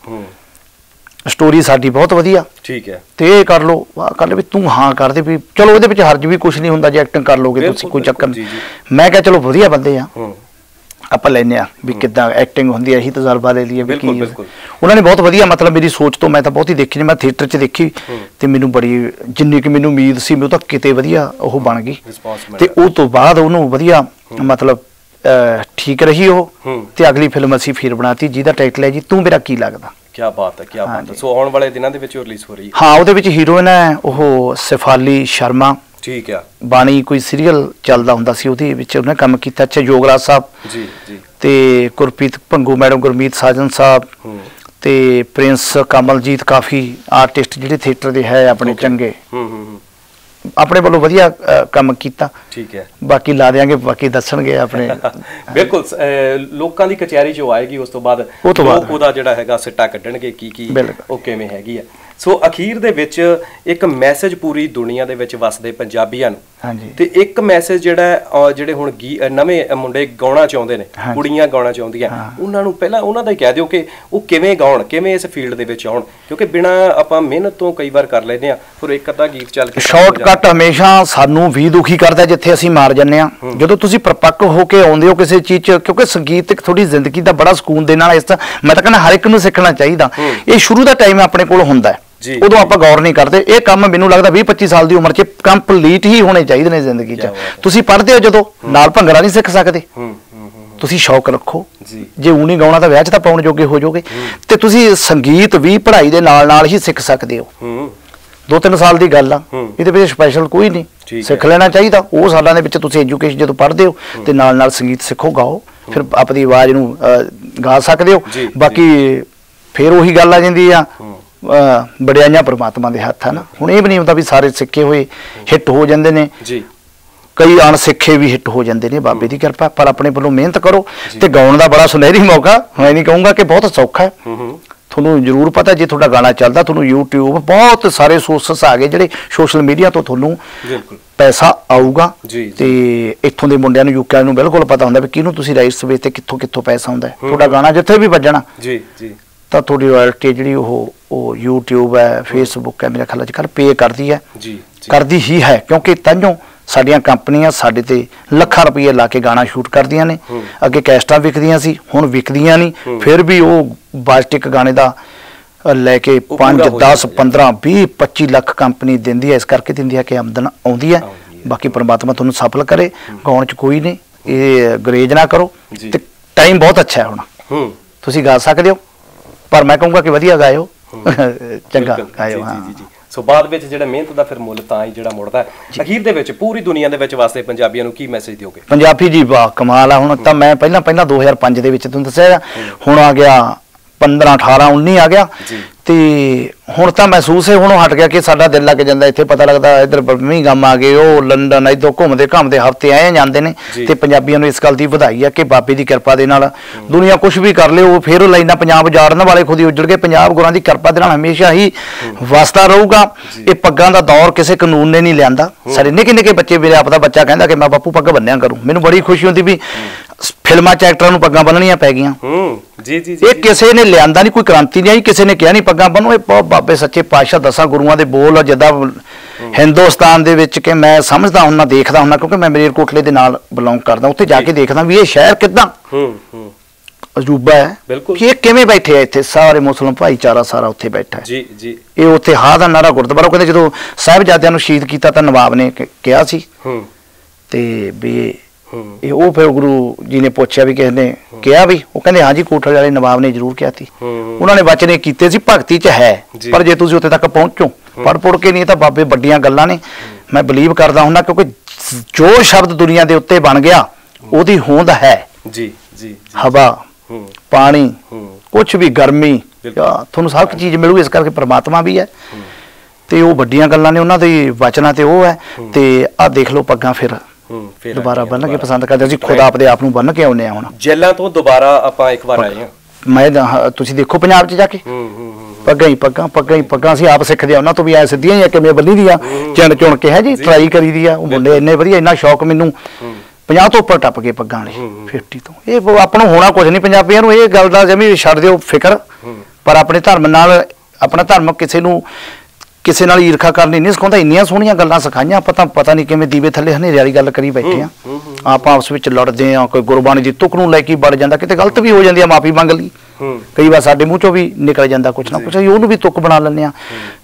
ਸਟੋਰੀ ਸਾਡੀ ਬਹੁਤ ਵਧੀਆ ਠੀਕ ਹੈ ਤੇ ਇਹ ਕਰ ਲਓ ਕਰ ਲੈ ਵੀ ਤੂੰ ਹਾਂ ਕਰਦੇ ਵੀ ਚਲੋ ਇਹਦੇ ਵਿੱਚ ਹਰਜ ਵੀ ਕੁਝ ਨਹੀਂ ਹੁੰਦਾ ਜੇ ਐਕਟਿੰਗ ਕਰ ਲੋਗੇ ਤੁਸੀਂ ਕੋਈ ਚੱਕਰ ਨਹੀਂ ਮੈਂ ਕਿਹਾ ਚਲੋ ਵਧੀਆ ਬੰਦੇ ਆ ਆਪਾਂ ਲੈਨੇ ਆ ਵੀ ਕਿੱਦਾਂ ਐਕਟਿੰਗ ਹੁੰਦੀ ਹੈ ਇਹੀ ਤਜਰਬਾ ਲੈ ਲਈਏ ਵੀ ਕੀ ਉਹਨਾਂ ਨੇ ਬਹੁਤ ਵਧੀਆ ਮਤਲਬ ਮੇਰੀ ਸੋਚ ਤੋਂ ਮੈਂ ਤਾਂ ਬਹੁਤੀ ਦੇਖੀ ਨਹੀਂ ਮੈਂ ਥੀਏਟਰ 'ਚ ਦੇਖੀ ਤੇ ਮੈਨੂੰ ਬੜੀ ਜਿੰਨੀ ਕਿ ਮੈਨੂੰ ਉਮੀਦ ਸੀ ਉਹ ਤਾਂ ਕਿਤੇ ਵਧੀਆ ਉਹ ਬਣ ਗਈ ਤੇ ਉਹ ਤੋਂ ਬਾਅਦ ਉਹਨੂੰ ਵਧੀਆ ਮਤਲਬ ਠੀਕ ਰਹੀ ਉਹ ਤੇ ਅਗਲੀ ਫਿਲਮ ਅਸੀਂ ਫਿਰ ਬਣਾਤੀ ਜਿਹਦਾ ਟਾਈਟਲ ਹੈ ਜੀ ਤੂੰ ਮੇਰਾ ਕੀ ਲੱਗਦਾ ਕੀ ਬਾਤ ਹੈ ਕੀ ਬਾਤ ਹੈ ਸੋ ਆਉਣ ਵਾਲੇ ਦਿਨਾਂ ਦੇ ਵਿੱਚ ਰਿਲੀਜ਼ ਹੋ ਰਹੀ ਹੈ ਹਾਂ ਉਹਦੇ ਵਿੱਚ ਹੀਰੋਇਨ ਹੈ ਉਹ ਸਿਫਾਲੀ ਸ਼ਰਮਾ ਠੀਕ ਆ ਬਾਣੀ ਕੋਈ ਸੀਰੀਅਲ ਚੱਲਦਾ ਹੁੰਦਾ ਸੀ ਉਹਦੇ ਵਿੱਚ ਉਹਨੇ ਕੰਮ ਕੀਤਾ ਅੱਛਾ ਯੋਗਰਾਜ ਸਾਹਿਬ ਜੀ ਜੀ ਤੇ ਗੁਰਪ੍ਰੀਤ ਭੰਗੂ ਮੈਡਮ ਗੁਰਮੀਤ ਸਾਜਨ ਸਾਹਿਬ ਤੇ ਪ੍ਰਿੰਸ ਕਮਲਜੀਤ ਕਾਫੀ ਆਰਟਿਸਟ ਜਿਹੜੇ ਥੀਏਟਰ ਦੇ ਹੈ ਆਪਣੇ ਚੰਗੇ ਆਪਣੇ ਵੱਲੋਂ ਵਧੀਆ ਕੰਮ ਕੀਤਾ ਠੀਕ ਹੈ ਬਾਕੀ ਲਾ ਦੇਾਂਗੇ ਬਾਕੀ ਦੱਸਣਗੇ ਆਪਣੇ ਬਿਲਕੁਲ ਲੋਕਾਂ ਦੀ ਕਚਹਿਰੀ 'ਚ ਆਏਗੀ ਉਸ ਤੋਂ ਬਾਅਦ ਲੋਕ ਉਹਦਾ ਜਿਹੜਾ ਹੈਗਾ ਸਿੱਟਾ ਕੱਢਣਗੇ ਕੀ ਉਹ ਕਿਵੇਂ ਹੈਗੀ ਆ ਸੋ ਅਖੀਰ ਦੇ ਵਿੱਚ ਇੱਕ ਮੈਸੇਜ ਪੂਰੀ ਦੁਨੀਆ ਦੇ ਵਿੱਚ ਵਸਦੇ ਪੰਜਾਬੀਆਂ ਨੂੰ ਹਾਂਜੀ ਤੇ ਇੱਕ ਮੈਸੇਜ ਜਿਹੜਾ ਜਿਹੜੇ ਹੁਣ ਨਵੇਂ ਮੁੰਡੇ ਗਾਉਣਾ ਚਾਹੁੰਦੇ ਨੇ ਕੁੜੀਆਂ ਗਾਉਣਾ ਚਾਹੁੰਦੀਆਂ ਉਹਨਾਂ ਨੂੰ ਪਹਿਲਾਂ ਉਹਨਾਂ ਦਾ ਹੀ ਕਹਿ ਦਿਓ ਕਿ ਉਹ ਕਿਵੇਂ ਗਾਉਣ ਕਿਵੇਂ ਇਸ ਫੀਲਡ ਦੇ ਵਿੱਚ ਆਉਣ ਕਿਉਂਕਿ ਬਿਨਾਂ ਆਪਾਂ ਮਿਹਨਤ ਤੋਂ ਕਈ ਵਾਰ ਕਰ ਲੈਂਦੇ ਆ ਫਿਰ ਇੱਕ ਅੱਧਾ ਗੀਤ ਚੱਲ ਕੇ ਸ਼ਾਰਟਕਟ ਹਮੇਸ਼ਾ ਸਾਨੂੰ ਵੀ ਦੁਖੀ ਕਰਦਾ ਜਿੱਥੇ ਅਸੀਂ ਮਾਰ ਜੰਨੇ ਆ ਜਦੋਂ ਤੁਸੀਂ ਪਰਪੱਕ ਹੋ ਕੇ ਆਉਂਦੇ ਹੋ ਕਿਸੇ ਚੀਜ਼ 'ਚ ਕਿਉਂਕਿ ਸੰਗੀਤ ਇੱਕ ਥੋੜੀ ਜ਼ਿੰਦਗੀ ਦਾ ਬੜਾ ਸਕੂਨ ਦੇ ਨਾਲ ਇਸ ਮੈਂ ਤਾਂ ਕਹਿੰਦਾ ਹਰ ਇੱਕ ਨੂੰ ਸਿੱਖਣਾ ਚਾਹੀਦਾ ਇਹ ਸ਼ੁਰੂ ਦਾ ਟਾਈਮ ਆਪਣੇ ਕੋਲ ਹੁੰਦਾ ਉਦੋਂ ਆਪਾਂ ਗੌਰ ਨਹੀਂ ਕਰਦੇ ਇਹ ਕੰਮ ਮੈਨੂੰ ਲੱਗਦਾ 20-25 ਸਾਲ ਦੀ ਉਮਰ 'ਚ ਕੰਪਲੀਟ ਹੀ ਹੋਣੇ ਚਾਹੀਦੇ ਨੇ ਜ਼ਿੰਦਗੀ 'ਚ ਤੁਸੀਂ ਪੜ੍ਹਦੇ ਹੋ ਜਦੋਂ ਨਾਲ ਭੰਗੜਾ ਨਹੀਂ ਸਿੱਖ ਸਕਦੇ ਤੁਸੀਂ ਸ਼ੌਕ ਰੱਖੋ ਜੇ ਉਹ ਨਹੀਂ ਗਾਉਣਾ ਤਾਂ ਵਿਆਹ 'ਚ ਤਾਂ ਪਾਉਣ ਜੋਗੇ ਹੋ ਜਾਓਗੇ ਤੇ ਤੁਸੀਂ ਸੰਗੀਤ ਵੀ ਪੜ੍ਹਾਈ ਦੇ ਨਾਲ ਹੀ ਸਿੱਖ ਸਕਦੇ ਹੋ 2-3 ਸਾਲ ਦੀ ਗੱਲ ਆ ਇਹਦੇ ਵਿੱਚ ਸਪੈਸ਼ਲ ਕੋਈ ਨਹੀਂ ਸਿੱਖ ਲੈਣਾ ਚਾਹੀਦਾ ਉਹ ਸਾਲਾਂ ਦੇ ਵਿੱਚ ਤੁਸੀਂ ਐਜੂਕੇਸ਼ਨ ਜਦੋਂ ਪੜ੍ਹਦੇ ਹੋ ਤੇ ਨਾਲ ਸੰਗੀਤ ਸਿੱਖੋ ਗਾਓ ਫਿਰ ਆਪਣੀ ਆਵਾਜ਼ ਨੂੰ ਗਾ ਸਕਦੇ ਹੋ ਬਾਕੀ ਫਿਰ ਉਹੀ ਗੱਲ ਆ ਜਾਂਦੀ ਆ ਵਡਿਆਈਆਂ ਪਰਮਾਤਮਾ ਦੇ ਹੱਥ ਆ ਨਾ ਹੁਣ ਇਹ ਵੀ ਨਹੀਂ ਹੁੰਦਾ ਵੀ ਸਾਰੇ ਸਿੱਖੇ ਹੋਏ ਹਿੱਟ ਹੋ ਜਾਂਦੇ ਨੇ ਕਈ ਅਣਸਿੱਖੇ ਵੀ ਹਿੱਟ ਹੋ ਜਾਂਦੇ ਨੇ ਬਾਬੇ ਦੀ ਕਿਰਪਾ, ਪਰ ਆਪਣੇ ਵੱਲੋਂ ਮਿਹਨਤ ਕਰੋ। ਤੇ ਗਾਉਣ ਦਾ ਬੜਾ ਸੁਨਹਿਰੀ ਮੌਕਾ, ਮੈਂ ਨਹੀਂ ਕਹੂੰਗਾ ਕਿ ਬਹੁਤ ਸੌਖਾ ਹੈ, ਤੁਹਾਨੂੰ ਜ਼ਰੂਰ ਪਤਾ ਜੇ ਤੁਹਾਡਾ ਗਾਣਾ ਚੱਲਦਾ ਤੁਹਾਨੂੰ YouTube ਬਹੁਤ ਸਾਰੇ ਸੋਰਸਸ ਆ ਗਏ ਜਿਹੜੇ ਸੋਸ਼ਲ ਮੀਡੀਆ ਤੋਂ ਤੁਹਾਨੂੰ ਪੈਸਾ ਆਊਗਾ। ਤੇ ਇੱਥੋਂ ਦੇ ਮੁੰਡਿਆਂ ਨੂੰ ਯੂਕੇ ਨੂੰ ਬਿਲਕੁਲ ਪਤਾ ਹੁੰਦਾ ਵੀ ਕਿਹਨੂੰ ਤੁਸੀਂ ਰਾਈਟਸ ਵੇਚ ਤੇ ਕਿੱਥੋਂ ਪੈਸਾ ਆਉਂਦਾ। ਤੁਹਾਡਾ ਗਾਣਾ ਜਿੱਥੇ ਵੀ ਵੱਜਣਾ ਤਾਂ ਤੁਹਾਡੀ ਰਾਇਲਟੀ ਜਿਹੜੀ ਉਹ YouTube ਹੈ, Facebook ਹੈ, ਮੇਰੇ ਖਿਆਲ ਚ ਪੇ ਕਰਦੀ ਹੈ, ਕਰਦੀ ਹੀ ਹੈ, ਕਿਉਂਕਿ ਤਾਂਹੀਓ ਸਾਡੀਆਂ ਕੰਪਨੀਆਂ ਸਾਡੇ ਤੇ ਲੱਖਾਂ ਰੁਪਏ ਲਾ ਕੇ ਗਾਣਾ ਸ਼ੂਟ ਕਰਦੀਆਂ ਨੇ। ਅੱਗੇ ਕੈਸਟਾਂ ਵਿਕਦੀਆਂ ਸੀ, ਹੁਣ ਵਿਕਦੀਆਂ ਨਹੀਂ, ਫਿਰ ਵੀ ਉਹ ਬਾਜਟਿਕ ਗਾਣੇ ਦਾ ਲੈ ਕੇ 5 10 15 20 25 ਲੱਖ ਕੰਪਨੀ ਦਿੰਦੀ ਹੈ। ਇਸ ਕਰਕੇ ਦਿੰਦੀ ਹੈ ਕਿ ਆਮਦਨ ਆਉਂਦੀ ਹੈ। ਬਾਕੀ ਪਰਮਾਤਮਾ ਤੁਹਾਨੂੰ ਸਫਲ ਕਰੇ। ਗਾਉਣ ਚ ਕੋਈ ਨਹੀਂ, ਇਹ ਗਰੇਜ ਨਾ ਕਰੋ ਤੇ ਟਾਈਮ ਬਹੁਤ ਅੱਛਾ ਹੈ ਹੁਣ, ਤੁਸੀਂ ਗਾ ਸਕਦੇ ਹੋ, ਪਰ ਮੈਂ ਕਹੂੰਗਾ ਕਿ ਵਧੀਆ ਗਾਇਓ, ਚੰਗਾ ਗਾਇਓ। ਹਾਂ ਸੋ ਬਾਅਦ ਵਿੱਚ ਜਿਹੜਾ ਮਿਹਨਤ ਦਾ ਫਿਰ ਮੁੱਲ ਤਾਂ ਹੀ ਜਿਹੜਾ ਮੁੜਦਾ। ਅਖੀਰ ਦੇ ਵਿੱਚ ਪੂਰੀ ਦੁਨੀਆ ਦੇ ਵਿੱਚ ਵਾਸਤੇ ਪੰਜਾਬੀਆਂ ਨੂੰ ਕੀ ਮੈਸੇਜ ਦਿਓਗੇ? ਪੰਜਾਬੀ ਜੀ ਵਾਹ ਕਮਾਲ ਆ। ਹੁਣ ਤਾਂ ਮੈਂ ਪਹਿਲਾਂ 2005 ਦੇ ਵਿੱਚ ਤੁਹਾਨੂੰ ਦੱਸਿਆ, ਹੁਣ ਆ ਗਿਆ 15 18 19 ਆ ਗਿਆ ਤੇ ਹੁਣ ਤਾਂ ਮਹਿਸੂਸ ਹੈ, ਹੁਣ ਹਟ ਗਿਆ ਕਿ ਸਾਡਾ ਦਿਲ ਲੱਗ ਜਾਂਦਾ। ਇੱਥੇ ਪਤਾ ਲੱਗਦਾ ਇੱਧਰ ਬਰਮਿੰਘਮ ਆ ਗਏ, ਉਹ ਲੰਡਨ, ਇੱਧਰ ਘੁੰਮਦੇ ਹਫ਼ਤੇ ਆਏ ਜਾਂਦੇ ਨੇ। ਤੇ ਪੰਜਾਬੀਆਂ ਨੂੰ ਇਸ ਗੱਲ ਦੀ ਵਧਾਈ ਹੈ ਕਿ ਬਾਬੇ ਦੀ ਕਿਰਪਾ ਦੇ ਨਾਲ ਦੁਨੀਆ ਕੁਝ ਵੀ ਕਰ ਲੇ, ਉਹ ਫੇਰ ਲਾਈਨਾਂ ਪੰਜਾਬ ਉਜਾੜਨ ਵਾਲੇ ਖੁਦ ਹੀ ਉਜੜ ਗਏ। ਪੰਜਾਬ ਗੁਰਾਂ ਦੀ ਕਿਰਪਾ ਦੇ ਨਾਲ ਹਮੇਸ਼ਾ ਹੀ ਵਸਦਾ ਰਹੂਗਾ। ਇਹ ਪੱਗਾਂ ਦਾ ਦੌਰ ਕਿਸੇ ਕਾਨੂੰਨ ਨੇ ਨਹੀਂ ਲਿਆਂਦਾ। ਸਾਡੇ ਨਿੱਕੇ ਨਿੱਕੇ ਬੱਚੇ, ਮੇਰੇ ਆਪ ਦਾ ਬੱਚਾ ਕਹਿੰਦਾ ਕਿ ਮੈਂ ਬਾਪੂ ਪੱਗ ਬੰਨਿਆ ਕਰੂੰ। ਮੈਨੂੰ ਬੜੀ ਖੁਸ਼ੀ ਹੁੰਦੀ ਵੀ ਫਿਲਮਾਂ ਚ ਐਕਟਰਾਂ ਨੂੰ ਪੱਗਾਂ ਬੰਨਣੀਆਂ ਪੈ ਗਈਆਂ। ਇਹ ਕਿਸੇ ਨੇ ਲਿਆਂਦਾ ਨਹੀਂ, ਕੋਈ ਕ੍ਰਾਂਤੀ ਨਹੀਂ ਆਈ, ਕਿਸੇ ਨੇ ਕਿਹਾ ਨਹੀਂ ਪੱਗਾਂ ਬੰਨੋ। ਇਹ ਬਾਬੇ ਸੱਚੇ ਪਾਤਸ਼ਾਹ 10 ਗੁਰੂਆਂ ਦੇ ਬੋਲ ਜਿੱਦਾਂ ਹਿੰਦੁਸਤਾਨ ਦੇ ਵਿੱਚ ਕਿ ਮੈਂ ਸਮਝਦਾ ਹੁੰਨਾ, ਦੇਖਦਾ ਹੁੰਨਾ, ਕਿਉਂਕਿ ਮੈਂ ਮਲੇਰਕੋਟਲੇ ਦੇ ਨਾਲ ਬਿਲੋਂਗ ਕਰਦਾ, ਉੱਥੇ ਜਾ ਕੇ ਦੇਖਦਾ ਵੀ ਇਹ ਸ਼ਹਿਰ ਕਿੱਦਾਂ ਅਜੂਬਾ ਹੈ ਕਿ ਇਹ ਕਿਵੇਂ ਬੈਠੇ ਆ ਇੱਥੇ। ਸਾਰੇ ਮੁਸਲਿਮ ਭਾਈਚਾਰਾ ਸਾਰਾ ਉੱਥੇ ਬੈਠਾ ਹੈ। ਇਹ ਉੱਥੇ ਹਾਂ ਦਾ ਨਾਰਾ ਗੁਰਦੁਆਰਾ, ਉਹ ਕਹਿੰਦੇ ਜਦੋਂ ਸਾਹਿਬਜ਼ਾਦਿਆਂ ਨੂੰ ਸ਼ਹੀਦ ਕੀਤਾ ਤਾਂ ਨਵਾਬ ਨੇ ਕਿਹਾ ਸੀ ਤੇ ਵੀ ਇਹ ਉਹ ਫਿਰ ਗੁਰੂ ਜੀ ਨੇ ਪੁੱਛਿਆ ਵੀ ਕਿਸੇ ਨੇ ਕਿਹਾ ਵੀ, ਉਹ ਕਹਿੰਦੇ ਹਾਂ ਜੀ ਕੋਟਲੇ ਵਾਲੇ ਨਵਾਬ ਨੇ ਜ਼ਰੂਰ ਕਿਹਾ ਸੀ। ਉਹਨਾਂ ਨੇ ਬਚਨੇ ਕੀਤੇ ਸੀ, ਭਗਤੀ ਚ ਹੈ, ਪਰ ਜੇ ਤੁਸੀਂ ਉੱਥੇ ਤੱਕ ਪਹੁੰਚੋ ਪੜ ਕੇ ਨਹੀਂ ਤਾਂ ਬਾਬੇ ਵੱਡੀਆਂ ਗੱਲਾਂ ਨੇ। ਮੈਂ ਬਲੀਵ ਕਰਦਾ ਹੁੰਦਾ ਕਿਉਂਕਿ ਜੋ ਸ਼ਬਦ ਦੁਨੀਆ ਦੇ ਉੱਤੇ ਬਣ ਗਿਆ ਉਹਦੀ ਹੋਂਦ ਹੈ। ਹਵਾ, ਪਾਣੀ, ਕੁਛ ਵੀ, ਗਰਮੀ, ਤੁਹਾਨੂੰ ਸਭ ਚੀਜ਼ ਮਿਲੂ। ਇਸ ਕਰਕੇ ਪ੍ਰਮਾਤਮਾ ਵੀ ਹੈ ਤੇ ਉਹ ਵੱਡੀਆਂ ਗੱਲਾਂ ਨੇ ਉਹਨਾਂ ਦੇ ਵਚਨਾਂ ਤੇ ਉਹ ਹੈ। ਤੇ ਆਹ ਦੇਖ ਲਓ ਪੱਗਾਂ ਫਿਰ ਦੁਬਾਰਾ ਬੰਨ ਕੇ ਪਸੰਦ ਕਰਦੇ। ਅਸੀਂ ਖੁਦ ਆਪਦੇ ਆਪ ਨੂੰ ਬੰਨ ਕੇ ਆਉਂਦੇ ਆ। ਹੁਣ ਜੇਲਾਂ ਤੋਂ ਦੁਬਾਰਾ ਆਪਾਂ ਇੱਕ ਵਾਰ ਆਏ ਹਾਂ। ਮੈਂ ਤੁਸੀਂ ਦੇਖੋ ਪੰਜਾਬ 'ਚ ਜਾ ਕੇ ਪੱਗਾਂ ਅਸੀਂ ਆਪ ਸਿੱਖਦੇ ਆ ਉਹਨਾਂ ਤੋਂ ਵੀ। ਐ ਸਿੱਧੀਆਂ ਹੀ ਕਿਵੇਂ ਬੰਨੀ ਦੀਆਂ ਚਿਣ ਚੁਣ ਕੇ ਹੈ ਜੀ, ਟਰਾਈ ਕਰੀ ਦੀ ਆ। ਉਹ ਮੁੰਡੇ ਇੰਨੇ ਵਧੀਆ, ਇੰਨਾ ਸ਼ੌਕ ਮੈਨੂੰ 50 ਤੋਂ ਉੱਪਰ ਟੱਪ ਗਏ ਪੱਗਾਂ ਵਾਲੇ, 50 ਤੋਂ। ਇਹ ਆਪਾਂ ਨੂੰ ਹੋਣਾ ਕੁਝ ਨਹੀਂ, ਪੰਜਾਬੀਆਂ ਨੂੰ ਇਹ ਗੱਲ ਦਾ ਜਮੀ ਛੱਡ ਦਿਓ ਫਿਕਰ। ਪਰ ਆਪਣੇ ਧਰਮ ਨਾਲ, ਆਪਣਾ ਧਰਮ ਕਿਸੇ ਨਾਲ ਈਰਖਾ ਕਰਨੀ ਨਹੀਂ ਸਿਖਾਉਂਦਾ। ਇੰਨੀਆਂ ਸੋਹਣੀਆਂ ਗੱਲਾਂ ਸਿਖਾਈਆਂ ਆਪਾਂ ਤਾਂ ਪਤਾ ਨਹੀਂ ਕਿਵੇਂ ਦੀਵੇ ਥੱਲੇ ਹਨੇਰੇ ਵਾਲੀ ਗੱਲ ਕਰੀ ਬੈਠੇ ਆ। ਆਪਾਂ ਆਪਸ ਵਿੱਚ ਲੜਦੇ ਆ, ਕੋਈ ਗੁਰਬਾਣੀ ਦੀ ਤੁਕ ਨੂੰ ਲੈ ਕੇ ਵੜ ਜਾਂਦਾ, ਕਿਤੇ ਗਲਤ ਵੀ ਹੋ ਜਾਂਦੀ ਆ, ਮਾਫੀ ਮੰਗ ਲਈ। ਕਈ ਵਾਰ ਸਾਡੇ ਮੂੰਹ ਚੋਂ ਵੀ ਨਿਕਲ ਜਾਂਦਾ ਕੁਛ ਨਾ ਕੁਛ, ਉਹਨੂੰ ਵੀ ਤੁਕ ਬਣਾ ਲੈਂਦੇ ਆ।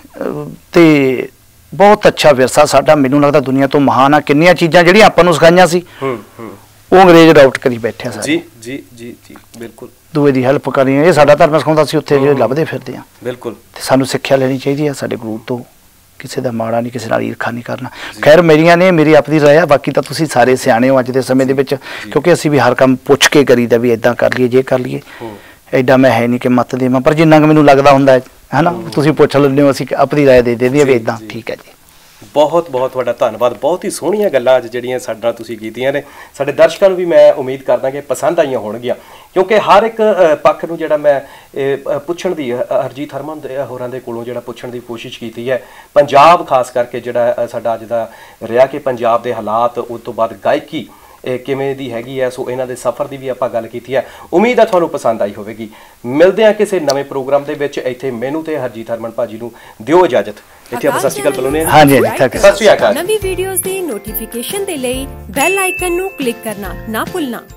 ਤੇ ਬਹੁਤ ਅੱਛਾ ਵਿਰਸਾ ਸਾਡਾ, ਮੈਨੂੰ ਲੱਗਦਾ ਦੁਨੀਆ ਤੋਂ ਮਹਾਨ ਆ। ਕਿੰਨੀਆਂ ਚੀਜ਼ਾਂ ਜਿਹੜੀਆਂ ਆਪਾਂ ਨੂੰ ਸਿਖਾਈਆਂ ਸੀ ਉਹ ਅੰਗਰੇਜ਼ ਅਡਾਪਟ ਕਰੀ ਬੈਠੇ ਆ ਸਾਰੇ। ਜੀ ਬਿਲਕੁਲ। ਦੂਏ ਦੀ ਹੈਲਪ ਕਰਨੀ, ਇਹ ਸਾਡਾ ਧਰਮ ਸਿਖਾਉਂਦਾ ਸੀ, ਉੱਥੇ ਜਿਹੜੇ ਲੱਭਦੇ ਫਿਰਦੇ ਆ। ਬਿਲਕੁਲ। ਤੇ ਸਾਨੂੰ ਸਿੱਖਿਆ ਲੈਣੀ ਚਾਹੀਦੀ ਆ ਸਾਡੇ ਗੁਰੂ ਤੋਂ, ਕਿਸੇ ਦਾ ਮਾੜਾ ਨਹੀਂ, ਕਿਸੇ ਨਾਲ ਈਰਖਾ ਨਹੀਂ ਕਰਨਾ। ਖੈਰ ਮੇਰੀਆਂ ਨੇ, ਮੇਰੀ ਆਪਣੀ ਰਾਏ ਆ, ਬਾਕੀ ਤਾਂ ਤੁਸੀਂ ਸਾਰੇ ਸਿਆਣੇ ਹੋ ਅੱਜ ਦੇ ਸਮੇਂ ਦੇ ਵਿੱਚ, ਕਿਉਂਕਿ ਅਸੀਂ ਵੀ ਹਰ ਕੰਮ ਪੁੱਛ ਕੇ ਕਰੀਦਾ ਵੀ ਇਦਾਂ ਕਰ ਲਈਏ, ਜੇ ਕਰ ਲਈਏ। ਐਡਾ ਮੈਂ ਹੈ ਨਹੀਂ ਕਿ ਮੱਤ ਦੇਵਾਂ, ਪਰ ਜਿੰਨਾ ਕੁ ਮੈਨੂੰ ਲੱਗਦਾ ਹੁੰਦਾ ਹੈ ਨਾ, ਤੁਸੀਂ ਪੁੱਛ ਲੈਂਦੇ ਹੋ, ਅਸੀਂ ਆਪਣੀ ਰਾਏ ਦੇ ਦਿੰਦੇ ਆ ਵੀ ਇਦਾਂ ਠੀਕ ਹੈ ਜੀ। ਬਹੁਤ ਬਹੁਤ ਤੁਹਾਡਾ ਧੰਨਵਾਦ। ਬਹੁਤ ਹੀ ਸੋਹਣੀਆਂ ਗੱਲਾਂ ਅੱਜ ਜਿਹੜੀਆਂ ਸਾਡੇ ਨਾਲ ਤੁਸੀਂ ਕੀਤੀਆਂ ਨੇ, ਸਾਡੇ ਦਰਸ਼ਕਾਂ ਨੂੰ ਵੀ ਮੈਂ ਉਮੀਦ ਕਰਦਾ ਕਿ ਪਸੰਦ ਆਈਆਂ ਹੋਣਗੀਆਂ, ਕਿਉਂਕਿ ਹਰ ਇੱਕ ਪੱਖ ਨੂੰ ਜਿਹੜਾ ਮੈਂ ਪੁੱਛਣ ਦੀ, ਹਰਜੀਤ ਹਰਮਨ ਹੋਰਾਂ ਦੇ ਕੋਲੋਂ ਜਿਹੜਾ ਪੁੱਛਣ ਦੀ ਕੋਸ਼ਿਸ਼ ਕੀਤੀ ਹੈ। ਪੰਜਾਬ ਖਾਸ ਕਰਕੇ ਜਿਹੜਾ ਸਾਡਾ ਅੱਜ ਦਾ ਰਿਹਾ ਕਿ ਪੰਜਾਬ ਦੇ ਹਾਲਾਤ, ਉਸ ਤੋਂ ਬਾਅਦ ਗਾਇਕੀ ਕਿਵੇਂ ਦੀ ਹੈਗੀ ਹੈ, ਸੋ ਇਹਨਾਂ ਦੇ ਸਫ਼ਰ ਦੀ ਵੀ ਆਪਾਂ ਗੱਲ ਕੀਤੀ ਹੈ। ਉਮੀਦ ਹੈ ਤੁਹਾਨੂੰ ਪਸੰਦ ਆਈ ਹੋਵੇਗੀ। ਮਿਲਦੇ ਹਾਂ ਕਿਸੇ ਨਵੇਂ ਪ੍ਰੋਗਰਾਮ ਦੇ ਵਿੱਚ। ਇੱਥੇ ਮੈਨੂੰ ਤੇ ਹਰਜੀਤ ਹਰਮਨ ਭਾਜੀ ਨੂੰ ਦਿਓ ਇਜਾਜ਼ਤ। ਇੱਥੇ ਆਪਾਂ ਸਤਿ ਸ਼੍ਰੀ ਅਕਾਲ ਬੁਲਾਉਂਦੇ ਹਾਂ। ਹਾਂਜੀ, ਸਤਿ ਸ਼੍ਰੀ ਅਕਾਲ। ਨਵੀਂ ਵੀਡੀਓਜ਼ ਦੀ ਨੋਟੀਫਿਕੇਸ਼ਨ ਦੇ ਲਈ ਬੈਲ ਆਈਕਨ ਨੂੰ ਕਲਿੱਕ ਕਰਨਾ ਨਾ ਭੁੱਲਣਾ।